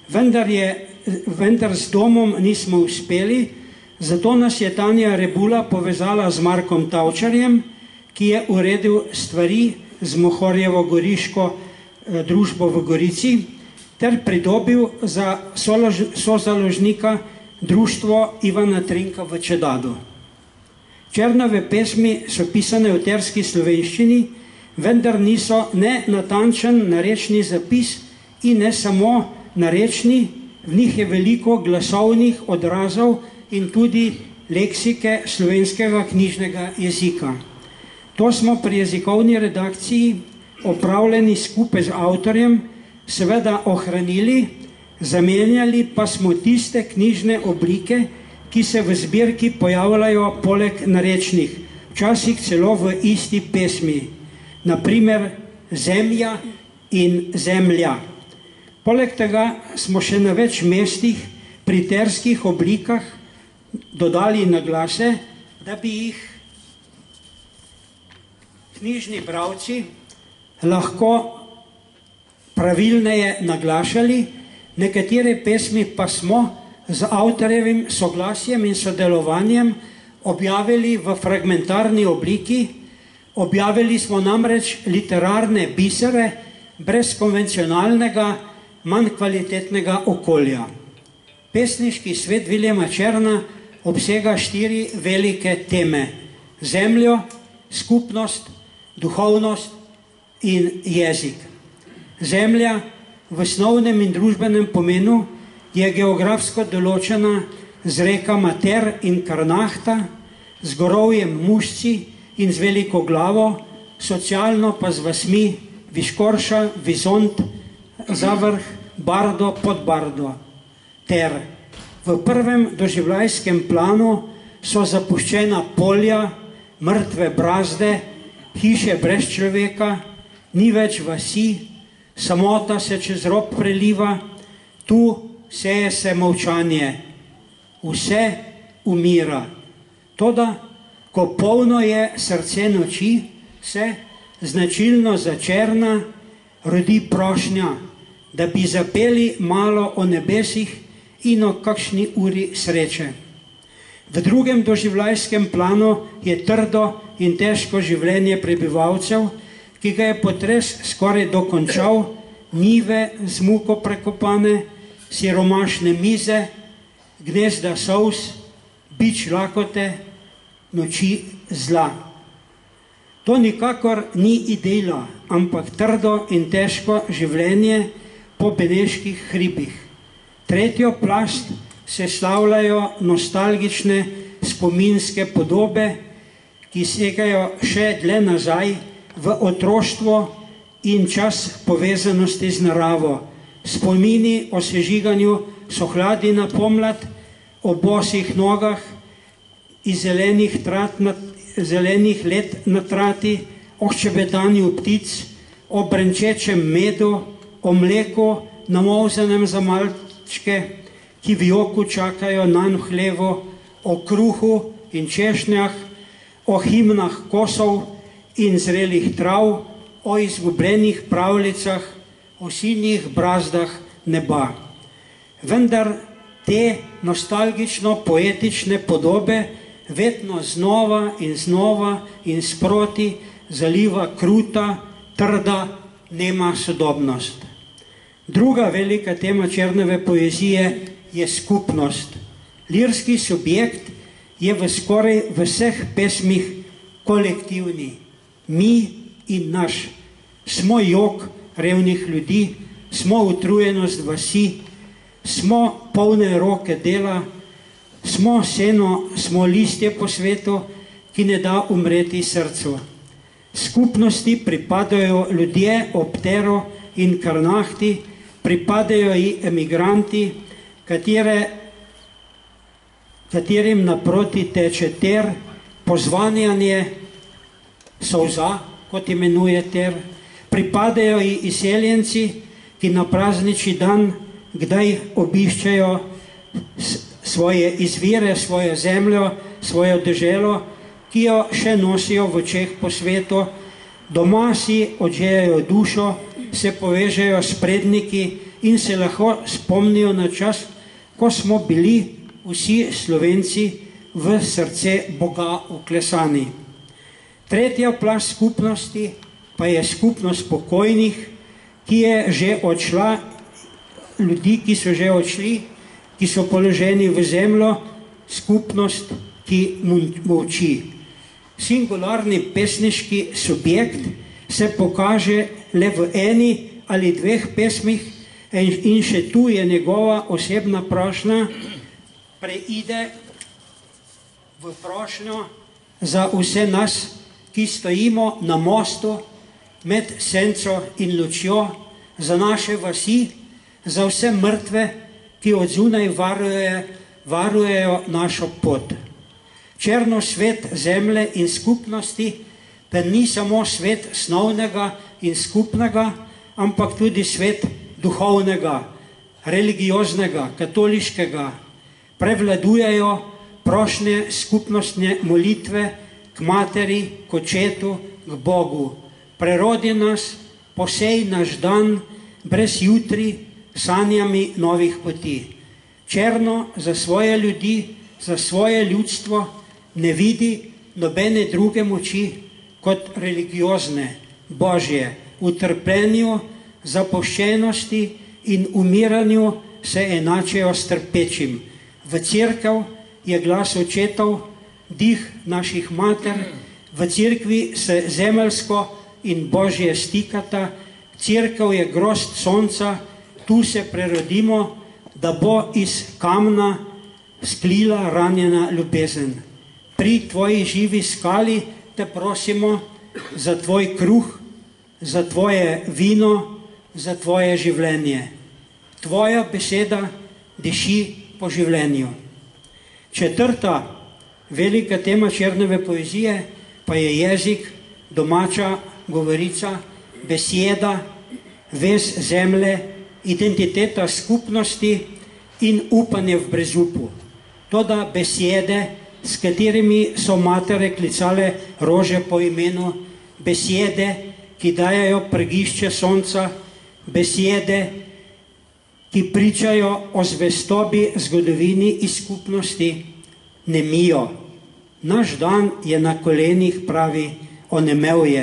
Vendar z domom nismo uspeli, zato nas je Tanja Rebula povezala z Markom Tavčarjem, ki je uredil stvari z Mohorjevo goriško družbo v Gorici, ter pridobil za sozaložnika društvo Ivana Trinka v Čedadu. Černove pesmi so pisane v terski slovenščini, vendar niso ne natančen narečni zapis in ne samo narečni, v njih je veliko glasovnih odrazov in tudi leksike slovenskega knjižnega jezika. To smo pri jezikovni redakciji, opravljeni skupaj z avtorjem, seveda ohranili, zamenjali pa smo tiste knjižne oblike, ki se v zbirki pojavljajo poleg narečnih, včasih celo v isti pesmi, naprimer zemlja in zemlja. Poleg tega smo še na več mestih pri terskih oblikah dodali naglase, da bi jih knjižni bralci lahko pravilneje naglašali, nekatere pesmi pa smo z avtorjevim soglasjem in sodelovanjem objavili v fragmentarni obliki. Objavili smo namreč literarne bisere brez konvencionalnega, manj kvalitetnega okolja. Pesniški svet Viljama Černa obsega 4 velike teme: zemljo, skupnost, duhovnost in jezik. Zemlja v osnovnem in družbenem pomenu je geografsko določena z rekama Ter in Karnahta, z gorovjem Mušci in z Veliko glavo, socialno pa z vasmi Viškorša, Vizont, Zavrh, Bardo, Podbardo. Ter v prvem doživljajskem planu so zapuščena polja, mrtve brazde, hiše brez človeka, ni več vasi, samota se čez rob preliva, tu seje se molčanje, vse umira. Toda, ko polno je srce noči, se, značilno za Černa, rodi prošnja, da bi zapeli malo o nebesih in o kakšni uri sreče. V drugem doživljajskem planu je trdo in težko življenje prebivalcev, ki ga je potres skoraj dokončal, njive z muko prekopane, siromašne mize, gnezda solz, bič lakote, noči zla. To nikakor ni idila, ampak trdo in težko življenje po beneških hribih. Tretjo plast sestavljajo nostalgične spominske podobe, ki segajo še dlje nazaj v otroštvo in čas povezanosti z naravo. Spomini o sežiganju sohladi na pomlad, o bosih nogah iz zelenih let na trati, o ščebetanju ptic, o brenčečem medu, o mleku namolzanem za malčke, ki v joku čakajo nanj v hlevu, o kruhu in češnjah, o himnah kosov in zrelih trav, o izgubljenih pravljicah, o sinjih brazdah neba. Vendar te nostalgično-poetične podobe vedno znova in sproti zaliva kruta, trda, nema sodobnost. Druga velika tema Černove poezije je skupnost. Lirski subjekt je v skoraj vseh pesmih kolektivni. Mi in naš. Smo jok revnih ljudi, smo utrujenost vasi, smo polne roke dela, smo seno, smo listje po svetu, ki ne da umreti srcu. Skupnosti pripadajo ljudje ob Teru in Karnahti, pripadajo i emigranti, katerim naproti teče Ter, pozvanjanje solza, kot imenuje Ter, pripadajo i izseljenci, ki na praznični dan kdaj obiščajo svoje izvire, svojo zemljo, svojo deželo, ki jo še nosijo v očeh po svetu, doma si odžejajo dušo, se povežejo s predniki in se lahko spomnijo na čas, ko smo bili vsi Slovenci v srce Boga vklesani. Tretja plast skupnosti pa je skupnost pokojnih, ki je že odšla, ljudi, ki so že odšli, ki so položeni v zemljo, skupnost, ki molči. Singularni pesniški subjekt se pokaže le v eni ali dveh pesmih in še tu je njegova osebna prošnja, preide v prošnjo za vse nas, ki stojimo na mostu med senco in lučjo, za naše vasi, za vse mrtve, ki od zunaj varujejo našo pot. Černov svet zemlje in skupnosti pa ni samo svet snovnega in skupnega, ampak tudi svet duhovnega, religioznega, katoliškega. Prevladujejo prošnje skupnostne molitve k materi, k očetu, k k Bogu. Prerodi nas, posej naš dan, brez jutri, sanjami novih poti. Černo za svoje ljudi, za svoje ljudstvo ne vidi nobene druge moči kot religiozne, božje, v trpljenju, zapuščenosti in umiranju se enačijo s trpečim. V cerkev je glas očetov, dih naših mater, v cerkvi se zemeljsko in božje stikata, cerkev je grozd sonca, tu se prerodimo, da bo iz kamna sklila ranjena ljubezen. Pri tvoji živi skali te prosimo za tvoj kruh, za tvoje vino, za tvoje življenje. Tvoja beseda diši po življenju. Četrta velika tema Černove poezije pa je jezik, domača govorica, beseda, vez zemlje, identiteta skupnosti in upanje v brezupu. Toda besede, s katerimi so matere klicale rože po imenu, besede, ki dajajo prgišče sonca, besede, ki pričajo o zvestobi zgodovini in skupnosti, nemijo. Naš dan je na kolenih, pravi, onemel je.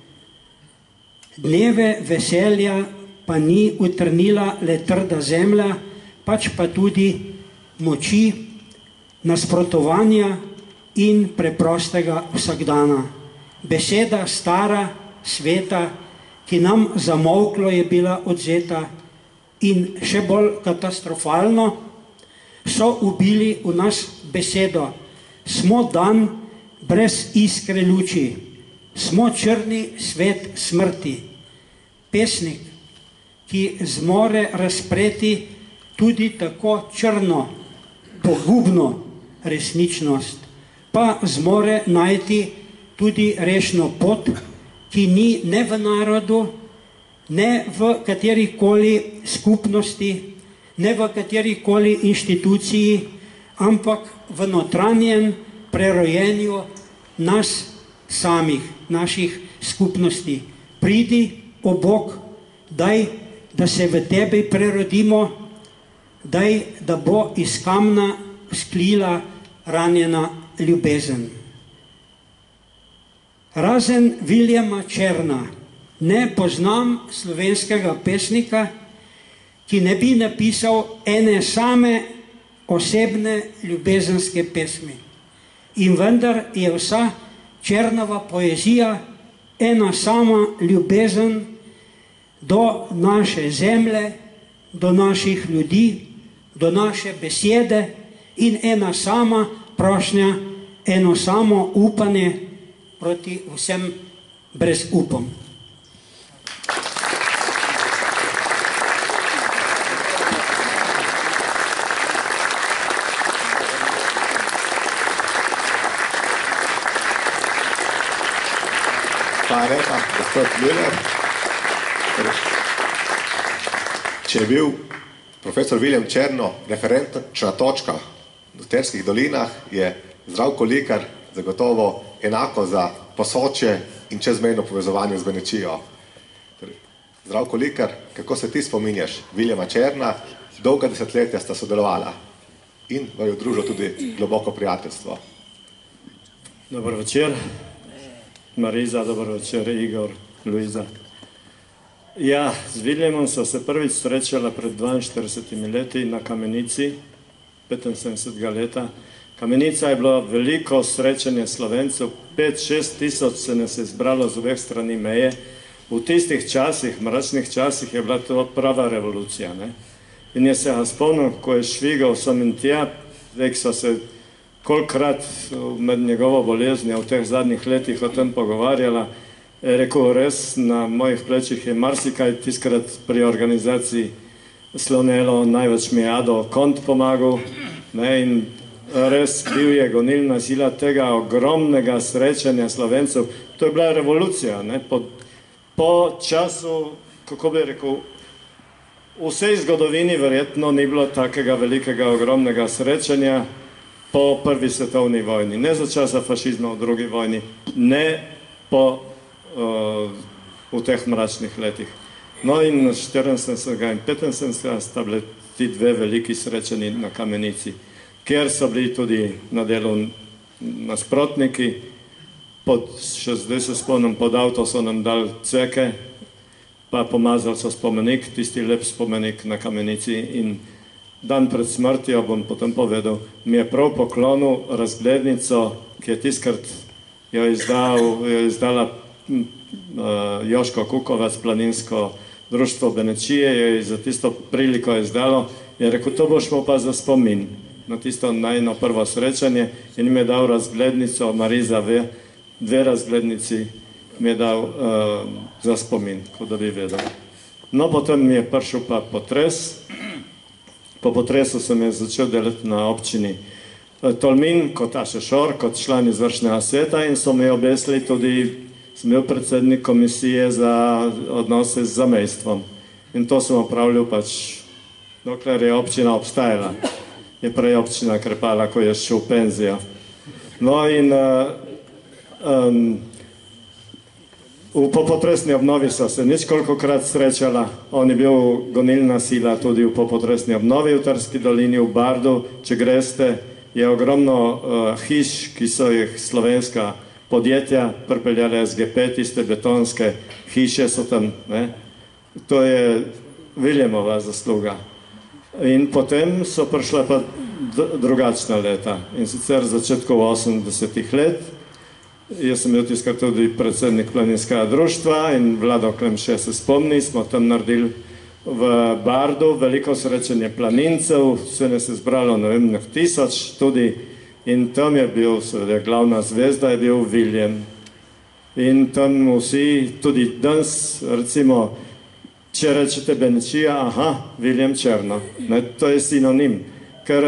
Dneve veselja pa ni utrnila le trda zemlja, pač pa tudi moči, nasprotovanja in preprostega vsakdana. Beseda stara, sveta, ki nam zamolklo je bila odzeta, in še bolj katastrofalno so ubili v nas besedo. Smo dan brez iskre luči, smo črni svet smrti. Pesnik, ki zmore razpreti tudi tako črno, pogubno resničnost, pa zmore najti tudi rešno pot, ki ni ne v narodu, ne v katerikoli skupnosti, ne v katerikoli inštituciji, ampak v notranjem prerojenju nas samih, naših skupnosti. Pridi, o Bog, daj, da se v tebi prerodimo, daj, da bo iz kamna sklila ranjena ljubezen. Razen Viljama Černa ne poznam slovenskega pesnika, ki ne bi napisal ene same osebne ljubezenske pesmi. In vendar je vsa Černova poezija ena sama ljubezen do naše zemlje, do naših ljudi, do naše besede in ena sama prošnja, eno samo upanje proti vsem brezupom. Hvala lepa, gospod Müller. Če je bil profesor Viljem Černo referenčna točka v Terskih dolinah, je Zdravko Likar zagotovo enako za Posočje in čezmejno povezovanje z Benečijo. Zdravko Likar, kako se ti spominjaš Viljema Černa? Dolga desetletja sta sodelovala in vaju družilo tudi globoko prijateljstvo. Dobar večer. Mariza, dobro večer, Igor, Luiza. Ja, z Viljemom so se prvič srečala pred 42 leti na Kamenici, 75 leta. Kamenica je bilo veliko srečanje Slovencev, 5-6 tisoč se nas je zbralo z obeh strani meje. V tistih časih, mračnih časih, je bila to prava revolucija. Ne? In je se ga spomnil, ko je švigal sem in tja, zdaj so se kolikrat med njegovo boleznjo v teh zadnjih letih o tem pogovarjala, je rekel, res na mojih plečih je marsikaj tiskrat pri organizaciji slonelo, največ mi je Ado Kont pomagal, ne, in res bil je gonilna sila tega ogromnega srečanja Slovencev. To je bila revolucija, ne, po času, kako bi rekel, v vsej zgodovini verjetno ni bilo takega velikega ogromnega srečanja po prvi svetovni vojni, ne za časa fašizma v drugi vojni, ne po v teh mračnih letih. No in 74. in 75. sta bili ti dve veliki srečani na Kamenici, kjer so bili tudi na delu nasprotniki, še zdaj se spomnim, pod avto so nam dali cveke, pa pomazali so spomenik, tisti lep spomenik na Kamenici, in dan pred smrtjo, bom potem povedal, mi je prav poklonil razglednico, ki je tiskrat jo izdala Joško Kukovac, Planinsko društvo Benečije, jo za tisto priliko je izdalo, je rekel, to boš mu pa za spomin na tisto najno prvo srečanje, in mi je dal razglednico, Mariza ve, dve razglednici mi je dal za spomin, kot da bi vedel. No, potem mi je prišel pa potres. Po potresu sem je začel delati na občini Tolmin kot ašešor, kot član izvršnega sveta, in so mi obesili tudi, sem bil predsednik komisije za odnose z zamejstvom. In to sem opravljal pač, dokler je občina obstajala. Je prej občina krepala, ko je šel v penzijo. No in v popotresni obnovi so se ničkolikokrat srečala. On je bil gonilna sila tudi v popotresni obnovi v Trski dolini, v Bardu. Če greste, je ogromno hiš, ki so jih slovenska podjetja pripeljale SGP, tiste betonske hiše so tam. To je Viljamova zasluga. In potem so prišla pa drugačna leta, in sicer v začetku 80-ih let. Jaz sem bil tiskrat tudi predsednik Planinskega društva in Vlado Klemše se spomni, smo tam naredili v Bardu veliko srečanje planincev, vse nas je zbralo, ne vem, 1000 tudi, in tam je bil, seveda, glavna zvezda je bil Viljem. In tam vsi, tudi danes, recimo, če rečete Benečija, aha, Viljem Černo, to je sinonim, ker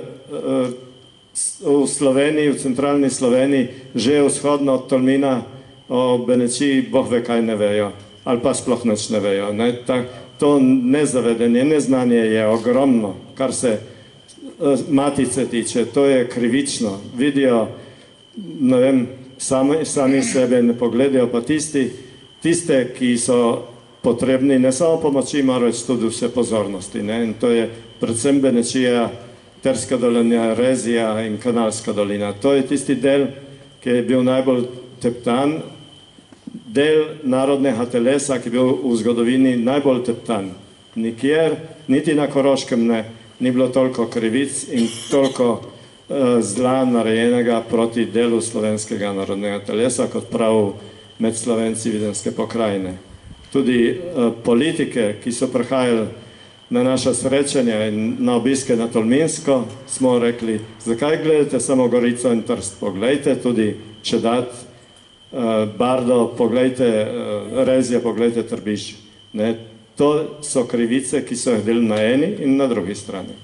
v Sloveniji, v centralni Sloveniji, že vzhodno od Tolmina o Benečiji Bog ve kaj ne vejo, ali pa sploh nič ne vejo. To nezavedenje, neznanje je ogromno, kar se matice tiče, to je krivično. Vidijo, ne vem, sami sebe ne pogledajo, pa tiste, ki so potrebni ne samo pomoči, marveč tudi vse pozornosti. In to je predvsem Benečija, Terska dolina, Rezija in Kanalska dolina. To je tisti del, ki je bil najbolj teptan, del narodnega telesa, ki je bil v zgodovini najbolj teptan. Nikjer, niti na Koroškem ne, ni bilo toliko krivic in toliko zla narejenega proti delu slovenskega narodnega telesa, kot prav med Slovenci Videnske pokrajine. Tudi politike, ki so prihajali na naša srečanja in na obiske na Tolminsko, smo rekli, zakaj gledate samo Gorico in Trst, poglejte tudi Čedat, Bardo, poglejte Rezje, poglejte Trbiž. To so krivice, ki so jih delili na eni in na drugi strani.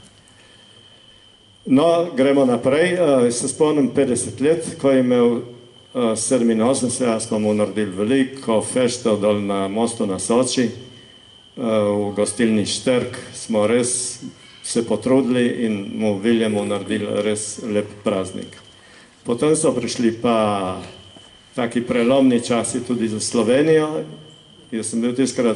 No, gremo naprej. Se spomnim 50 let, ko je imel 87, smo mu naredili veliko fešto dol na mostu na Soči, v gostilni Šterk smo res se potrudili in mu Viljemu naredili res lep praznik. Potem so prišli pa taki prelomni časi tudi za Slovenijo. Jaz sem bil tiskrat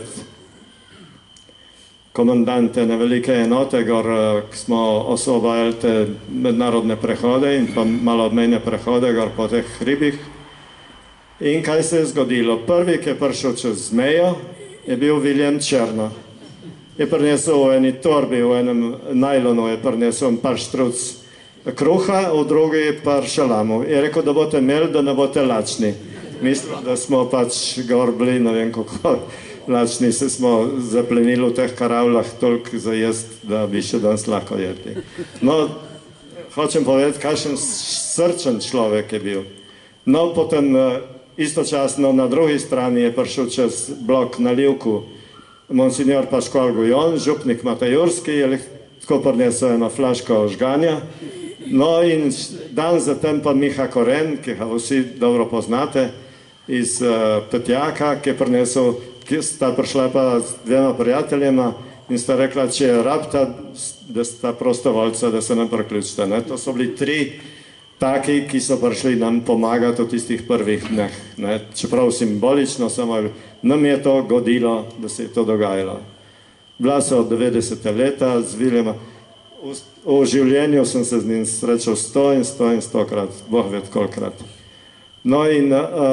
komandant ene velike enote, gor smo osvobajali te mednarodne prehode in pa maloobmejne prehode gor po teh hribih. In kaj se je zgodilo? Prvi, ki je prišel čez mejo, je bil Viljem Černo. Je prinesel v eni torbi, v enem najlonu je prinesel par štruc kruha, v drugi par šalamov. Je rekel, da boste imeli, da ne boste lačni. Mislim, da smo pač gor bili, ne vem kako lačni, se smo zaplenili v teh karavljah toliko za jest, da bi še danes lahko jedli. No, hočem povedati, kakšen srčen človek je bil. No, potem istočasno na drugi strani je prišel čez blok na Livku monsignor Paškval Gujon, župnik Matajurski, je tako prinesel eno flaško žganja. No in dan zatem pa Miha Koren, ki ga vsi dobro poznate, iz Petjaka, ki je prinesel, ki sta prišla pa s dvema prijateljema in sta rekla, če je rabta, da sta prostovoljca, da se nam priključite. To so bili tri taki, ki so prišli nam pomagati v tistih prvih dneh. Ne? Čeprav simbolično, samo nam je to godilo, da se je to dogajalo. Bila so od 90. leta z Viljema. V življenju sem se z njim srečal 100 krat, Bog ve kolikrat. No in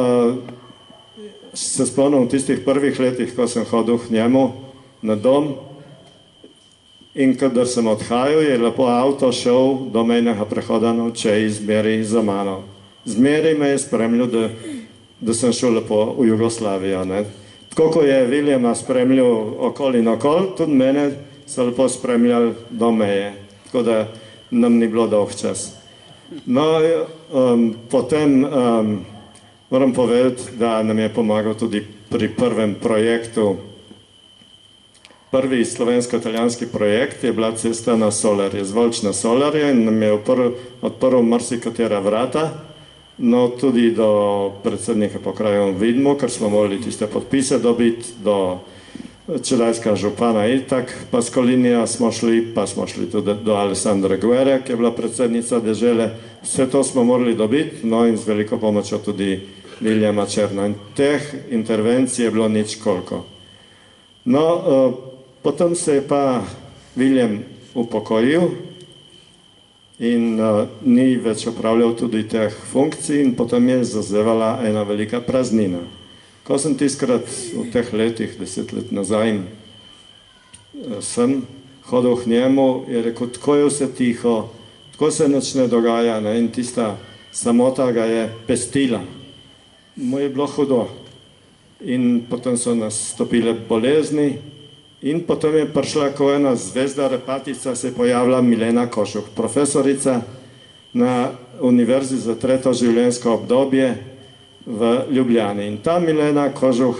se spomnim v tistih prvih letih, ko sem hodil k njemu na dom, in kadar sem odhajal, je lepo avto šel do mejnega prehoda na Očej, zmeri za mano. Zmeri me je spremljal, da sem šel lepo v Jugoslavijo. Ne? Tako ko je Viljema spremljal okoli in okoli, tudi mene so lepo spremljali do meje. Tako da nam ni bilo dolg čas. No, potem moram povedati, da nam je pomagal tudi pri prvem projektu. Prvi slovensko-italijanski projekt je bila cesta na Solarje, Zvolč na Solarje, in nam je odprl marsikatera vrata, no tudi do predsednika pokrajine Vidmo, ker smo morali tiste podpise dobiti, do čedajskega župana Itak Paskolinija smo šli, pa smo šli tudi do Alessandre Guerre, ki je bila predsednica dežele. Vse to smo morali dobiti, no in z veliko pomočjo tudi Viljema Černa. In teh intervencij je bilo nič koliko. No, potem se je pa Viljem upokojil in ni več opravljal tudi teh funkcij in potem je zazevala ena velika praznina. Ko sem tiskrat v teh letih, 10 let nazaj, sem hodil k njemu, je rekel, tako je vse tiho, tako se nič ne dogaja, ne? In tista samota ga je pestila. Mu je bilo hudo. In potem so nastopile bolezni in potem je prišla ko ena zvezda repatica, se je pojavila Milena Kožuh, profesorica na Univerzi za tretjo življenjsko obdobje v Ljubljani. In ta Milena Kožuh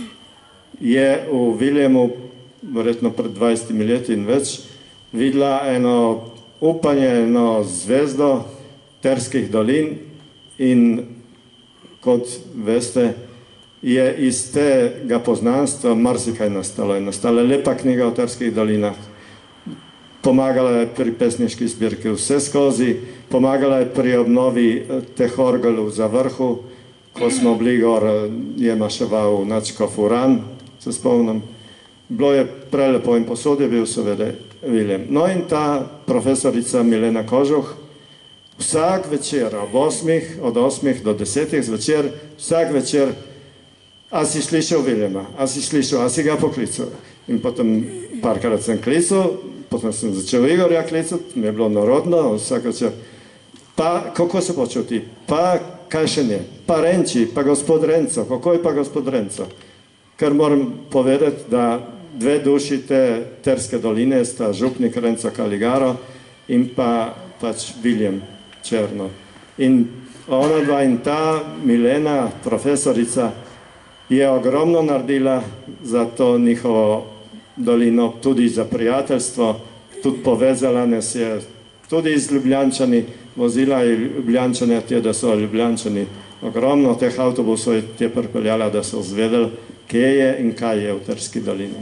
je v Viljemu, verjetno pred 20 leti in več, videla eno upanje, eno zvezdo Terskih dolin in kot veste, je iz tega poznanstva marsikaj nastalo. Je nastala lepa knjiga o Terskih dolinah, pomagala je pri pesniški zbirki vse skozi, pomagala je pri obnovi teh orgelov za vrhu, ko smo bili gor, je maševal Načkov Uran, se spomnim. Bilo je prelepo in posod je bil seveda Viljem. No in ta profesorica Milena Kožuh vsak večer od 8 do 10 zvečer, vsak večer, a si slišal Viljema, a si slišal, a si ga poklical. In potem parkrat sem klical, potem sem začel Igorja klicati, mi je bilo narodno, vsak večer. Pa kako se počuti? Pa kaj še ne? Pa Renči, pa gospod Renco, kako je pa gospod Renco? Ker moram povedati, da dve duši te Terske doline sta župnik Renco Caligaro in pa pač Viljem Černo. In ona dva in ta Milena, profesorica, je ogromno naredila za to njihovo dolino, tudi za prijateljstvo, tudi povezala nas je tudi z Ljubljančani, vozila je Ljubljančane, da so Ljubljančani ogromno teh avtobusov je pripeljala, da so zvedeli, kje je in kaj je v Terski dolini.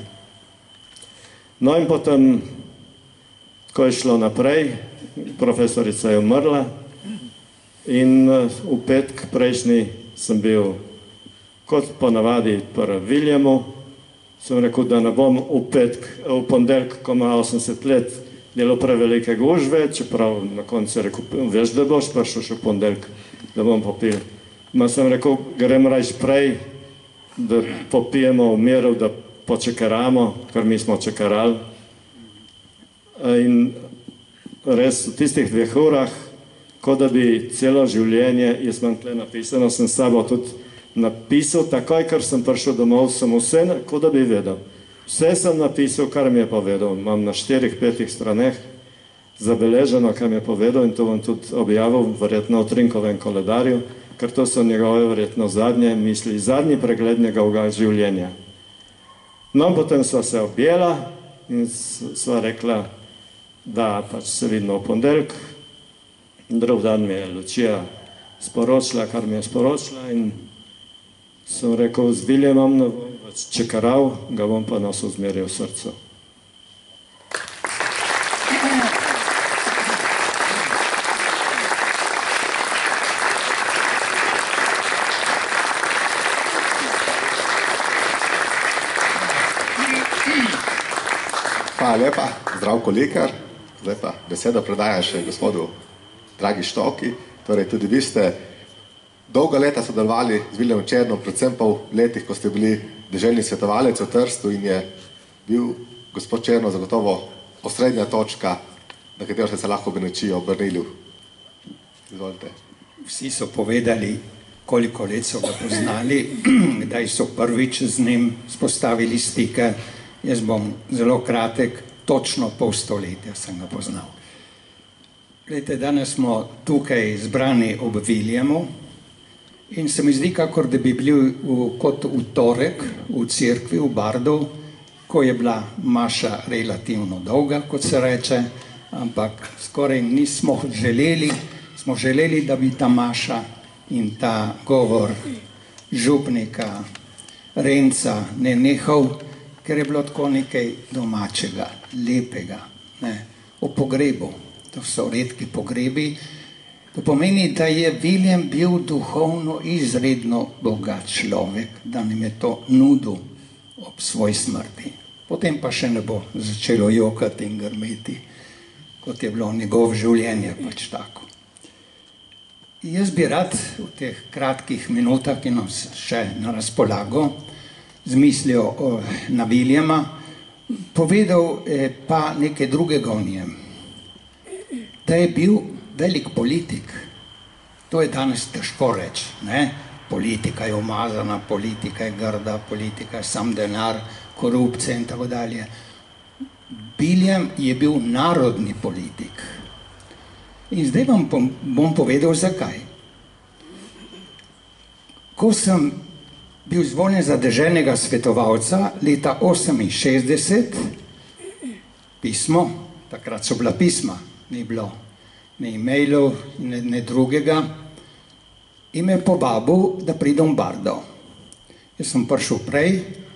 No in potem, ko je šlo naprej, profesorica je umrla in v petek prejšnji sem bil kot ponavadi pri Viljemu, sem rekel, da ne bom v ponedeljek, ko ima 80 let, delal prevelike gužve, čeprav na koncu je rekel, veš, da boš prišel še v ponedeljek, da bom popil. Ma sem rekel, grem rajš prej, da popijemo v miru, da počekaramo, ker mi smo čekarali. In res v tistih 2 urah, kot da bi celo življenje, jaz imam tle napisano, sem sabo tudi napisal, takoj, ker sem prišel domov, sem vse, kot da bi vedel. Vse sem napisal, kar mi je povedal. Imam na 4-5 straneh zabeleženo, kar mi je povedal in to bom tudi objavil, verjetno v Trinkovem koledarju, ker to so njegove verjetno zadnje misli, zadnji pregled njegovega življenja. No, potem sva se objela in sva rekla, da pač se vidimo v ponedeljek. Drug dan mi je Lučija sporočila, kar mi je sporočila in sem rekel, z Viljemom ne bom več čekaral, ga bom pa nosil zmeraj v srcu. Hvala lepa, Zdravko Likar. Zdaj pa besedo predajam še gospodu Dragi Štoki. Torej, tudi vi ste dolga leta sodelovali z Viljem Černom, predvsem pa v letih, ko ste bili deželni svetovalec v Trstu in je bil gospod Černo zagotovo osrednja točka, na katero ste se lahko Benečiji obrnili. Izvolite. Vsi so povedali, koliko let so ga poznali, kdaj so prvič z njim spostavili stike. Jaz bom zelo kratek, točno pol stoletja sem ga poznal. Glejte, danes smo tukaj zbrani ob Viljemu in se mi zdi, kakor da bi bili kot v torek v cerkvi v Bardu, ko je bila maša relativno dolga, kot se reče, ampak skoraj nismo želeli, da bi ta maša in ta govor župnika Renca ne nehal, ker je bilo tako nekaj domačega, lepega, ne, o pogrebu. To so redki pogrebi. To pomeni, da je Viljem bil duhovno izredno bogat človek, da nam je to nudil ob svoji smrti. Potem pa še ne bo začelo jokati in grmeti, kot je bilo njegovo življenje pač tako. Jaz bi rad v teh kratkih minutah, ki nam še na razpolago, z mislijo na Viljema, povedal pa nekaj drugega o njem. Da je bil velik politik. To je danes težko reči, ne? Politika je umazana, politika je grda, politika je sam denar, korupcija in tako dalje. Viljem je bil narodni politik. In zdaj vam bom povedal, zakaj. Ko sem bil izvoljen za deželnega svetovalca leta 1968, pismo, takrat so bila pisma, ni bilo ne e-mailov, ne drugega, in me je povabil, da pridem v Bardo. Jaz sem prišel prej,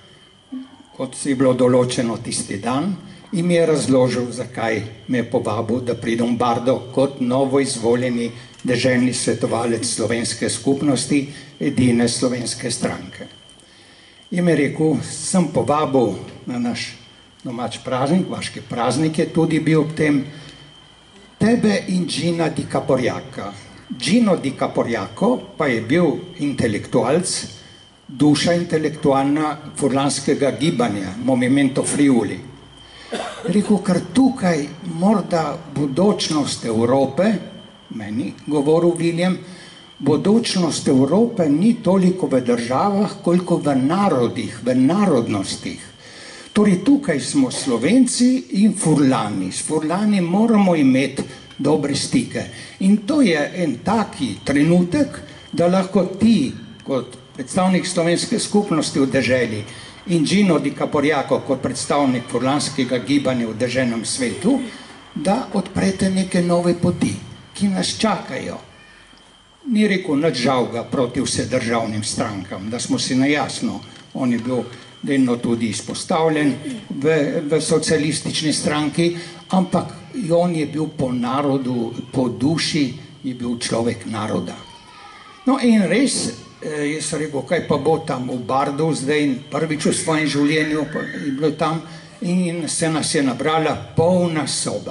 kot je bilo določeno tisti dan, in mi je razložil, zakaj me je povabil, da pridem v Bardo kot novo izvoljeni deželni svetovalec slovenske skupnosti, edine slovenske stranke. In mi je rekel, sem povabil na naš domač praznik, vaški praznik je tudi bil ob tem, tebe in Gina Di Caporiaca. Gino Di Caporiaco pa je bil intelektualc, duša intelektualna furlanskega gibanja, Movimento Friuli. Rekel, ker tukaj morda budućnost Evrope, meni govoril Viljem, budućnost Evrope ni toliko v državah, koliko v narodih, v narodnostih. Torej tukaj smo Slovenci in Furlani. S Furlani moramo imeti dobre stike. In to je en taki trenutek, da lahko ti, kot predstavnik slovenske skupnosti v deželi in Gino Di Caporiaco kot predstavnik furlanskega gibanja v deželnem svetu, da odprete neke nove poti, ki nas čakajo. Ni rekel nič žalga proti vsedržavnim strankam, da smo si na jasno, on je bil delno tudi izpostavljen v socialistični stranki, ampak on je bil po narodu, po duši, je bil človek naroda. No in res, jaz sem rekel, kaj pa bo tam v Bardu, zdaj prvič v svojem življenju je bilo tam in se nas je nabrala polna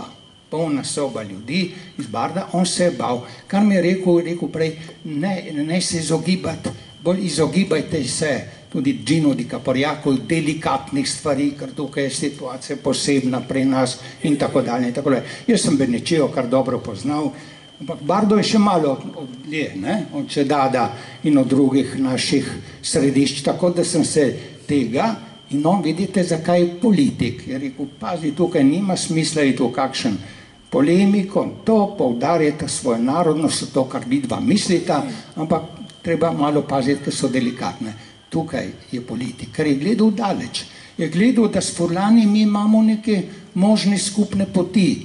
soba ljudi iz Barda, on se je bal, kar mi je rekel prej, ne se izogibati, bolj izogibajte se, tudi Gino Di Caporiaco, delikatnih stvari, ker tukaj je situacija posebna pri nas in tako dalje. Jaz sem Benečijo kar dobro poznal, ampak Bardo je še malo dlje, od Čedada in od drugih naših središč, tako da sem se tega in on vidite, zakaj je politik. Je rekel, pazi, tukaj nima smisla iti v kakšen polemiko, to poudarjate svojo narodnost, to, kar vidva mislita, ampak treba malo paziti, ker so delikatne. Tukaj je politik, ker je gledal daleč. Je gledal, da s Furlani mi imamo neke možne skupne poti.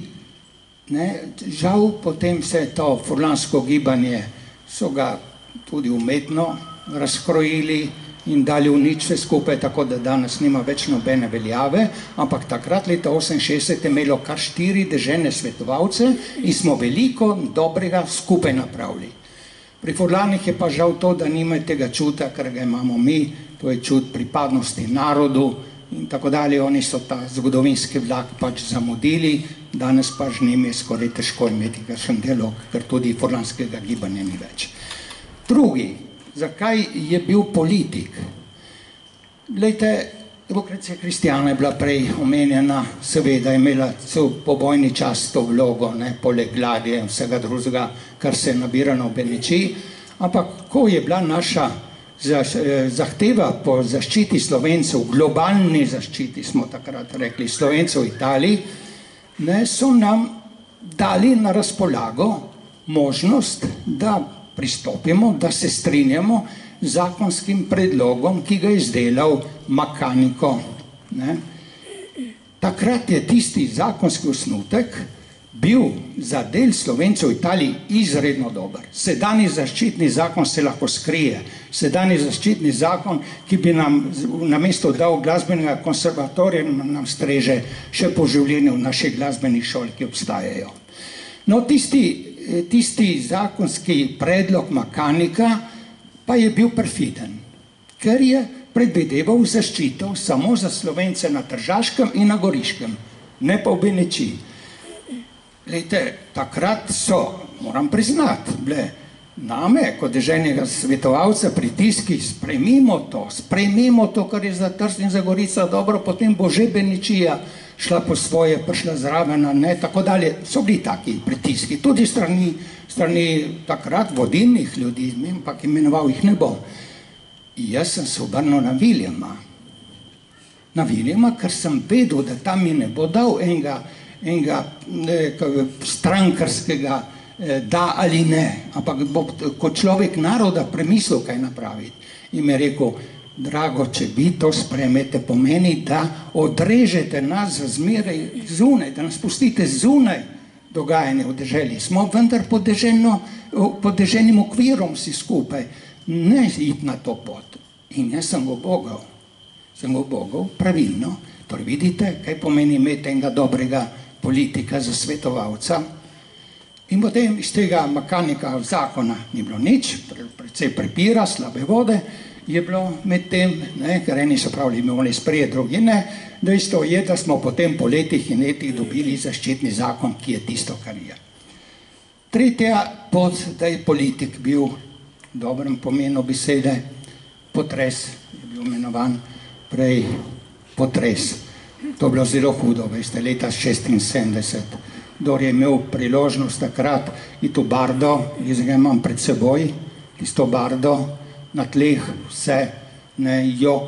Žal, potem se je to furlansko gibanje, so ga tudi umetno razkrojili in dali v nič vse skupaj, tako da danes nima več nobene veljave, ampak takrat leta 1968 je imelo kar 4 deželne svetovalce in smo veliko dobrega skupaj napravili. Pri Furlanih je pa žal to, da nimajo tega čuta, kar ga imamo mi, to je čut pripadnosti narodu in tako dalje. Oni so ta zgodovinski vlak pač zamudili, danes pa z njimi je skoraj težko imeti kakšen dialog, ker tudi furlanskega gibanja ni več. Drugi, zakaj je bil politik? Glejte, demokracija kristjana je bila prej omenjena, seveda je imela cel pobojni čas to vlogo, poleg gladje in vsega drugega, kar se je nabiralo v Benečiji, ampak ko je bila naša zahteva po zaščiti Slovencev, globalni zaščiti, smo takrat rekli, Slovencev v Italiji, so nam dali na razpolago možnost, da pristopimo, da se strinjamo z zakonskim predlogom, ki ga je izdelal Makaniko. Takrat je tisti zakonski osnutek bil za del Slovencev v Italiji izredno dober. Sedanji zaščitni zakon se lahko skrije. Sedanji zaščitni zakon, ki bi nam namesto dal glasbenega konservatorija, nam streže še po življenju v naših glasbenih šol, ki obstajajo. No, tisti zakonski predlog Makanika pa je bil perfiden, ker je predvideval zaščito samo za Slovence na Tržaškem in na Goriškem, ne pa v Benečiji. Glejte, takrat so, moram priznati, bile name, kot deželnega svetovalca, pritiski, sprejmimo to, kar je za Trst in za Gorico dobro, potem bo že Benečija šla po svoje, prišla zraven, tako dalje. So bili taki pritiski, tudi strani takrat vodilnih ljudi, ampak imenoval jih ne bom. Jaz sem se obrnil na Viljama, ker sem vedel, da tam mi ne bo dal enega strankarskega da ali ne, ampak bo kot človek naroda premislil, kaj napraviti. In mi je rekel, drago, če vi to sprejmete, pomeni, da odrežete nas za zmeraj zunaj, da nas pustite zunaj dogajanja v deželi. Smo vendar pod deželnim okvirom vsi skupaj, ne iti na to pot. In jaz sem go bogal pravilno. Torej vidite, kaj pomeni imeti enega dobrega politika za svetovalca. In potem iz tega Makanika zakona ni bilo nič, precej prepira, slabe vode je bilo med tem, ker eni so pravili, imeli sprejet, drugi ne. Dejstvo je, da smo potem po letih in letih dobili zaščitni zakon, ki je tisto, kar je. Tretja pot, da je politik bil v dobrem pomenu besede, potres, je bil imenovan prej potres. To je bilo zelo hudo, veste, leta 1976. Kdor je imel priložnost takrat iti v Bardo, jaz ga imam pred seboj, tisto Bardo, na tleh vse, jok,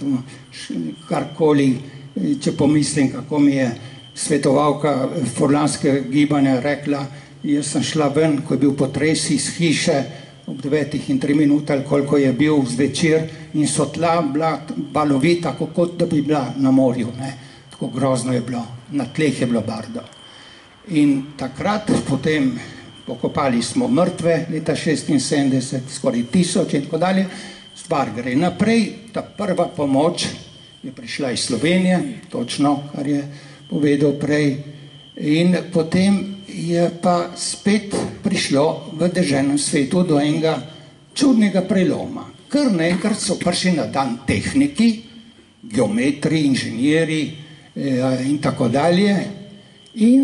karkoli, če pomislim, kako mi je svetovalka furlanskega gibanja rekla, jaz sem šla ven, ko je bil potres iz hiše, ob 9:03 minute, ali koliko je bil zvečer, in so tla bila balovita, kot da bi bila na morju, tako grozno je bilo, na tleh je bilo Bardo. In takrat potem pokopali smo mrtve, leta 1976, skoraj 1000 in tako dalje, stvar gre naprej, ta prva pomoč je prišla iz Slovenije, točno, kar je povedal prej, in potem je pa spet prišlo v deželnem svetu do enega čudnega preloma. Kar naenkrat so prišli na dan tehniki, geometri, inženjeri in tako dalje in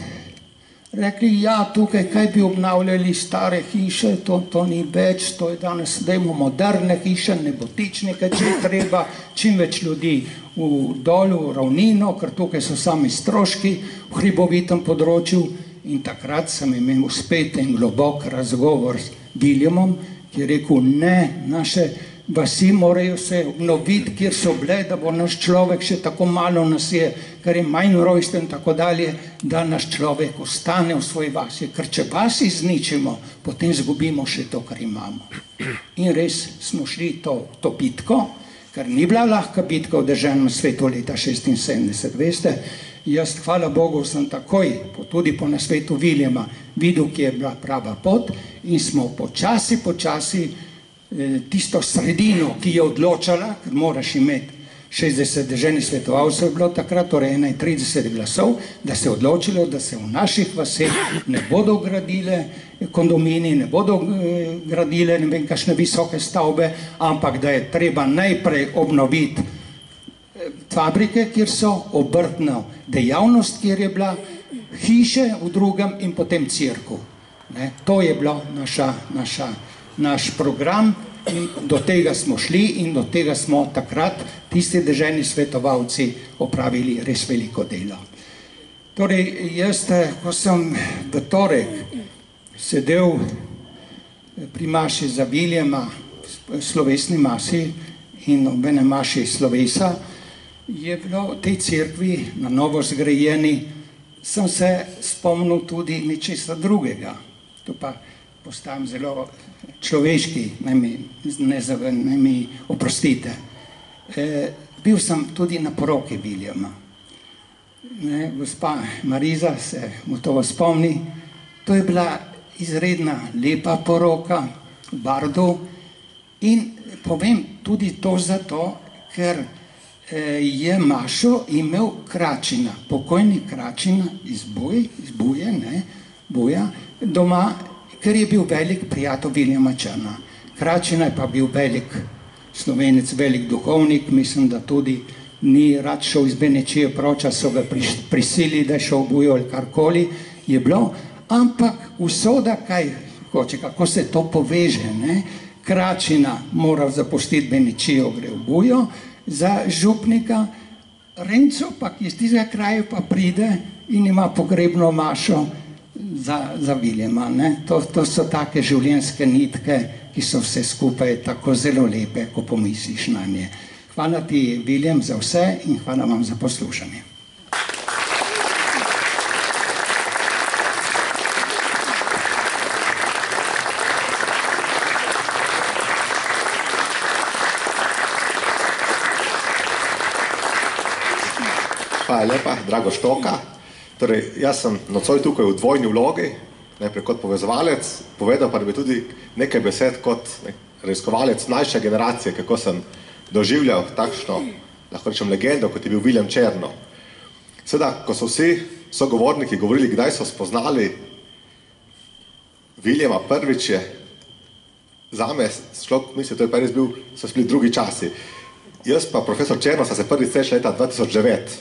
rekli, ja, tukaj kaj bi obnavljali stare hiše, to ni več, to je danes, dajmo moderne hiše, nebotičnike, če je treba, čim več ljudi v dolu, v ravnino, ker tukaj so sami stroški v hribovitem področju. In takrat sem imel spet en globok razgovor s Viljamom, ki je rekel, ne, naše vasi morajo se obnoviti, kjer so bile, da bo naš človek, še tako malo nas je, ker je manj rojstev in tako dalje, da naš človek ostane v svoji vasi. Ker če vasi izničimo, potem zgubimo še to, kar imamo. In res smo šli to bitko, ker ni bila lahka bitka v deželnem svetu leta 1976, veste. Jaz, hvala Bogu, sem takoj, tudi po nasvetu Viljama, videl, ki je bila prava pot in smo počasi tisto sredino, ki je odločala, ker moraš imeti 60 deželnih svetovalcev, je bilo takrat, torej 31 glasov, da se je odločilo, da se v naših vaseh ne bodo gradile kondomini, ne bodo gradile ne vem kakšne visoke stavbe, ampak da je treba najprej obnoviti fabrike, kjer so, obrtno dejavnost, kjer je bila, hiše v drugem in potem cirku. Ne? To je bilo naš program in do tega smo šli in do tega smo takrat tisti deželni svetovalci opravili res veliko delo. Torej, jaz, ko sem v torek sedel pri maši za Viljema, slovesni masi in obene maši slovesa, je bilo v tej cerkvi na novo zgrajeni, sem se spomnil tudi ničesa drugega. To pa postajam zelo človeški, naj mi oprostite. Bil sem tudi na poroki Viljema. Gospa Mariza se mu to spomni. To je bila izredna lepa poroka v Bardu in povem tudi to zato, ker je mašo imel Kračina, pokojni Kračina iz Buje, Buja, doma, ker je bil velik prijatelj Viljama Črna. Kračina je pa bil velik Slovenec, velik duhovnik, mislim, da tudi ni rad šel iz Benečije, proča so ga prisilili, da je šel v Bujo ali karkoli je bilo, ampak usoda, kaj hoče, kako se to poveže, ne? Kračina mora zapustiti Benečijo, gre v Bujo, za župnika, Renco pa iz tistega kraja pa pride in ima pogrebno mašo za Viljema. To so take življenjske nitke, ki so vse skupaj tako zelo lepe, ko pomisliš na nje. Hvala ti, Viljem, za vse in hvala vam za poslušanje. Hvala lepa, Drago Štoka. Torej, jaz sem nocoj tukaj v dvojni vlogi, najprej kot povezovalec, povedal pa bi tudi nekaj besed kot raziskovalec mlajše generacije, kako sem doživljal takšno, lahko rečem, legendo, kot je bil Viljem Černo. Seveda, ko so vsi sogovorniki govorili, kdaj so spoznali Viljema prvič, je zame človek misli, to je pa res bil, so bili drugi časi. Jaz pa profesor Černo sem se prvič srečal leta 2009.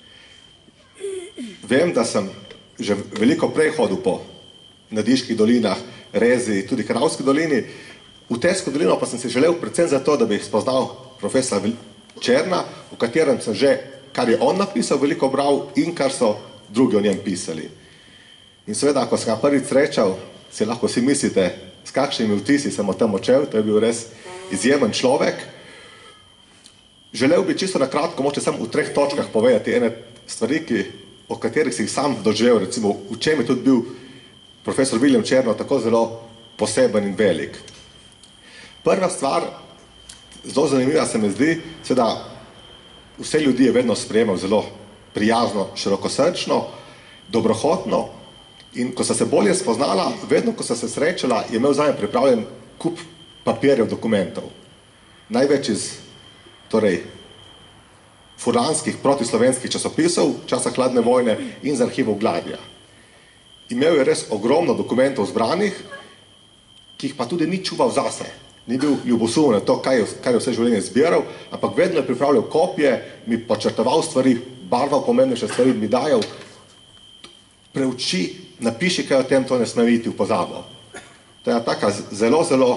Vem, da sem že veliko prej hodil po Nadiških dolinah, Rezi, tudi Kravski dolini. V Tesko dolino pa sem se želel predvsem zato, da bi spoznal profesora Černa, v katerem sem že, kar je on napisal, veliko bral in kar so drugi o njem pisali. In seveda, ko sem ga prvič srečal, si lahko vsi mislite, s kakšnimi vtisi sem o tem odšel, to je bil res izjemen človek. Želel bi čisto na kratko, moče samo v 3 točkah povedati ene stvari, o katerih si jih sam doživel, recimo v čem je tudi bil profesor Viljem Černo tako zelo poseben in velik. Prva stvar, zelo zanimiva se mi zdi, seveda vse ljudi je vedno sprejemal zelo prijazno, širokosrčno, dobrohotno in ko so se bolje spoznala, vedno ko so se srečala, je imel zame pripravljen kup papirjev, dokumentov. Največ iz, torej, furlanskih protislovenskih časopisov, časa hladne vojne in z arhivov Gladja. Imel je res ogromno dokumentov zbranih, ki jih pa tudi ni čuval zase. Ni bil ljubosumen na to, kar je vse življenje zbiral, ampak vedno je pripravljal kopije, mi počrtoval stvari, barval pomembnejše stvari, mi dajal, preuči, napiši kaj o tem, to ne sme iti v pozabo. To je taka zelo, zelo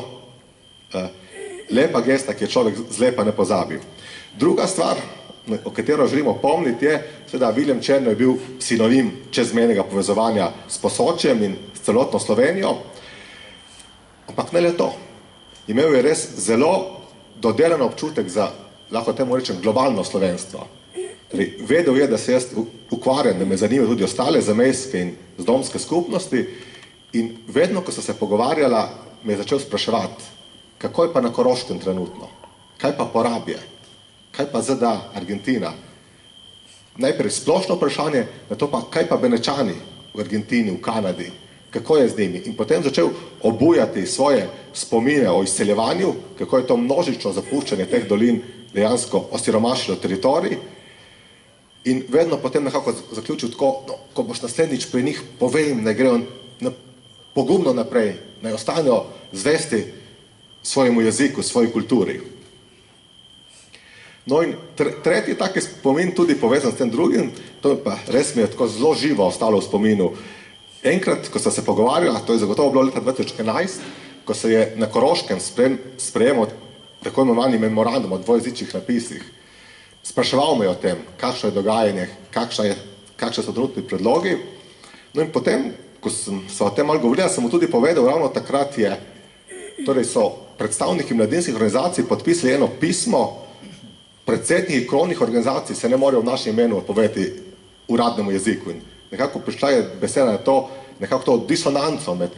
lepa gesta, ki je človek zlepa ne pozabi. Druga stvar, o katero želimo pomniti, je, seveda Viljem Černo je bil sinonim čezmejnega povezovanja s Posočjem in s celotno Slovenijo, ampak ne le to. Imel je res zelo dodelen občutek za, lahko temu rečem, globalno slovenstvo. Vedel je, da se jaz ukvarjam, da me zanimajo tudi ostale zamejske in zdomske skupnosti in vedno, ko so se pogovarjala, me je začel spraševati, kako je pa na Koroškem trenutno, kaj pa Porabje, kaj pa ZDA, Argentina. Najprej splošno vprašanje, na to pa, kaj pa Benečani v Argentini, v Kanadi, kako je z njimi. In potem začel obujati svoje spomine o izseljevanju, kako je to množično zapuščanje teh dolin dejansko osiromašilo teritorij. In vedno potem nekako zaključil tako, no, ko boš naslednjič pri njih, povej jim, naj grejo pogumno naprej, naj ostanejo zvesti svojemu jeziku, svoji kulturi. No in tretji taki spomin tudi povezan s tem drugim, to pa res mi je tako zelo živo ostalo v spominu. Enkrat, ko sta se pogovarjala, to je zagotovo bilo leta 2011, ko se je na Koroškem sprejemal tako imenovani memorandum o dvojezičnih napisih, spraševal me o tem, kakšno je dogajanje, kakšne so trenutni predlogi. No in potem, ko sem se o tem malo govorila, sem mu tudi povedal, ravno takrat torej so predstavniki mladinskih organizacij podpisali eno pismo, predsedniki krovnih organizacij se ne morejo v našem imenu povedati uradnemu jeziku. In nekako prišla je beseda na to, nekako to disonanco med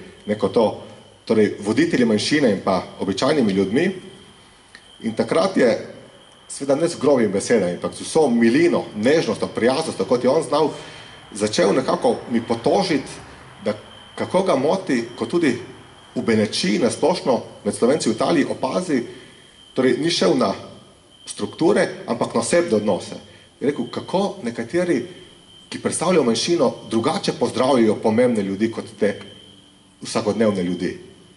torej voditelji manjšine in pa običajnimi ljudmi. In takrat je, seveda ne z grobimi besedami, ampak z vso milino, nežnostjo, prijaznostjo, kot je on znal, začel nekako mi potožiti, da kako ga moti, ko tudi v Benečiji na splošno med Slovenci v Italiji opazi, torej ni šel na strukture, ampak na osebne odnose. Je rekel, kako nekateri, ki predstavljajo manjšino, drugače pozdravijo pomembne ljudi kot te vsakodnevne ljudi.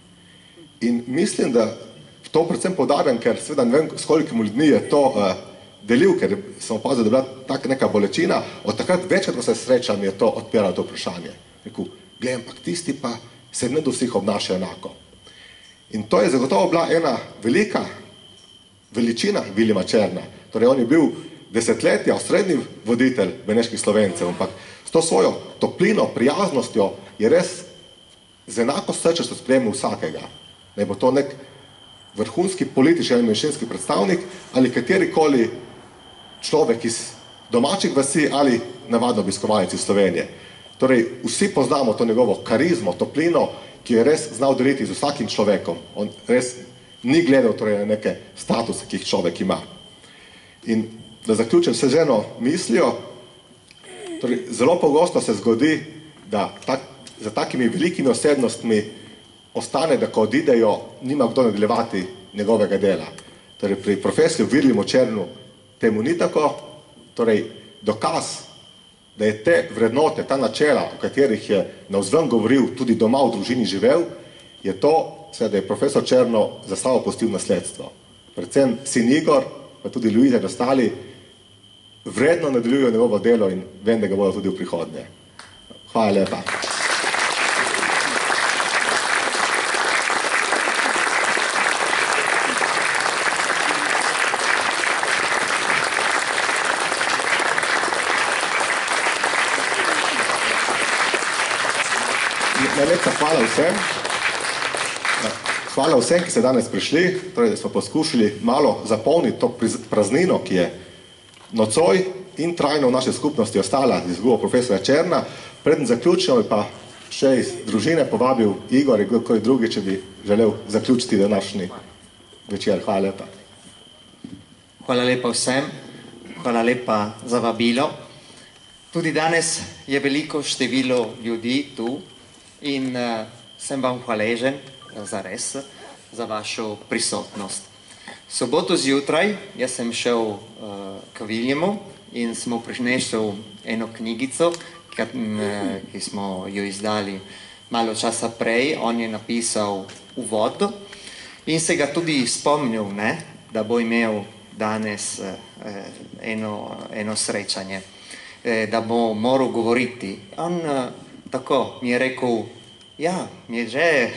In mislim, da to predvsem poudarjam, ker seveda ne vem, s kolikimi ljudmi je to delil, ker sem opazil, da je bila taka neka bolečina. Od takrat večkrat, ko se srečam, je to odpiralo to vprašanje. Rekel, gledam, ampak tisti pa se ne do vseh obnaša enako. In to je zagotovo bila ena velika veličina Viljama Černa. Torej, on je bil desetletja osrednji voditelj beneških Slovencev, ampak s to svojo toplino, prijaznostjo je res z enako srčnostjo sprejemil vsakega. Naj bo to nek vrhunski politični ali manjšinski predstavnik ali katerikoli človek iz domačih vasi ali navadno obiskovalec iz Slovenije. Torej, vsi poznamo to njegovo karizmo, toplino, ki je res znal deliti z vsakim človekom. On res ni gledal torej, na neke statuse, ki jih človek ima. In da zaključim se z eno mislijo, torej, zelo pogosto se zgodi, da za takimi velikimi osebnostmi ostane, da ko odidejo, nima kdo nadaljevati njegovega dela. Torej, pri profesorju Viljamu Černu temu ni tako, torej dokaz, da je te vrednote, ta načela, o katerih je navzven govoril, tudi doma v družini živel, je to, da je profesor Černo za sabo pustil nasledstvo. Predvsem sin Igor, pa tudi Luiza in ostali, vredno nadaljujejo njegovo delo in vem, da ga bodo tudi v prihodnje. Hvala lepa. Najlepša hvala vsem. Hvala vsem, ki ste danes prišli, torej, da smo poskušali malo zapolniti to praznino, ki je nocoj in trajno v naši skupnosti ostala z izgubo profesorja Černa. Preden zaključimo, pa še iz družine povabil Igor in kdorkoli drugi, če bi želel zaključiti današnji večer. Hvala lepa. Hvala lepa vsem, hvala lepa za vabilo. Tudi danes je veliko število ljudi tu in sem vam hvaležen za res, za vašo prisotnost. Soboto zjutraj jaz sem šel k Viljamu in smo prinesel eno knjigico, ki smo jo izdali malo časa prej. On je napisal uvod in se ga tudi spomnil, da bo imel danes eno srečanje, da bo moral govoriti. On tako mi je rekel, ja, mi je že,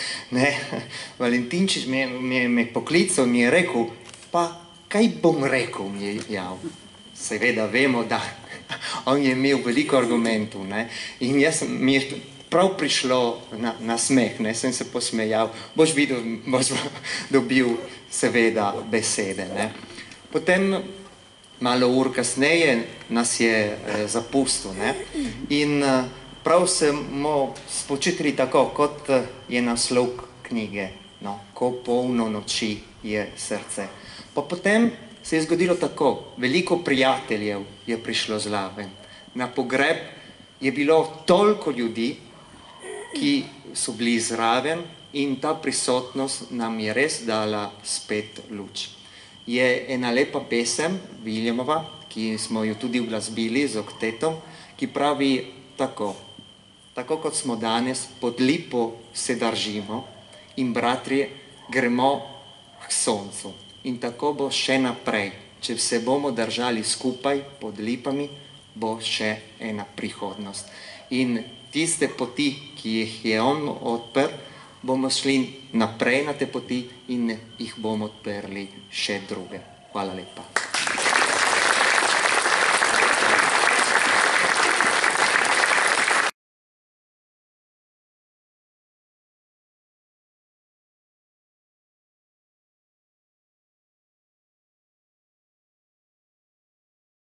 Valentinčič me poklical, mi je rekel, pa kaj bom rekel, mi je jav. Seveda vemo, da on je imel veliko argumentov, in mi je prav prišlo na smeh, sem se posmejal, boš videl, boš dobil seveda besede. Potem malo ur kasneje nas je zapustil in prav smo spočitili tako, kot je naslov knjige, ko polno noči je srce. Pa potem se je zgodilo tako, veliko prijateljev je prišlo zraven. Na pogreb je bilo toliko ljudi, ki so bili zraven in ta prisotnost nam je res dala spet luč. Je ena lepa pesem Viljamova, ki smo jo tudi uglasbili z oktetom, ki pravi tako kot smo danes, pod lipo se držimo in bratje gremo k soncu. in tako bo še naprej. Če se bomo držali skupaj pod lipami, bo še ena prihodnost. In tiste poti, ki jih je on odprl, bomo šli naprej na te poti in jih bomo odprli še druge. Hvala lepa.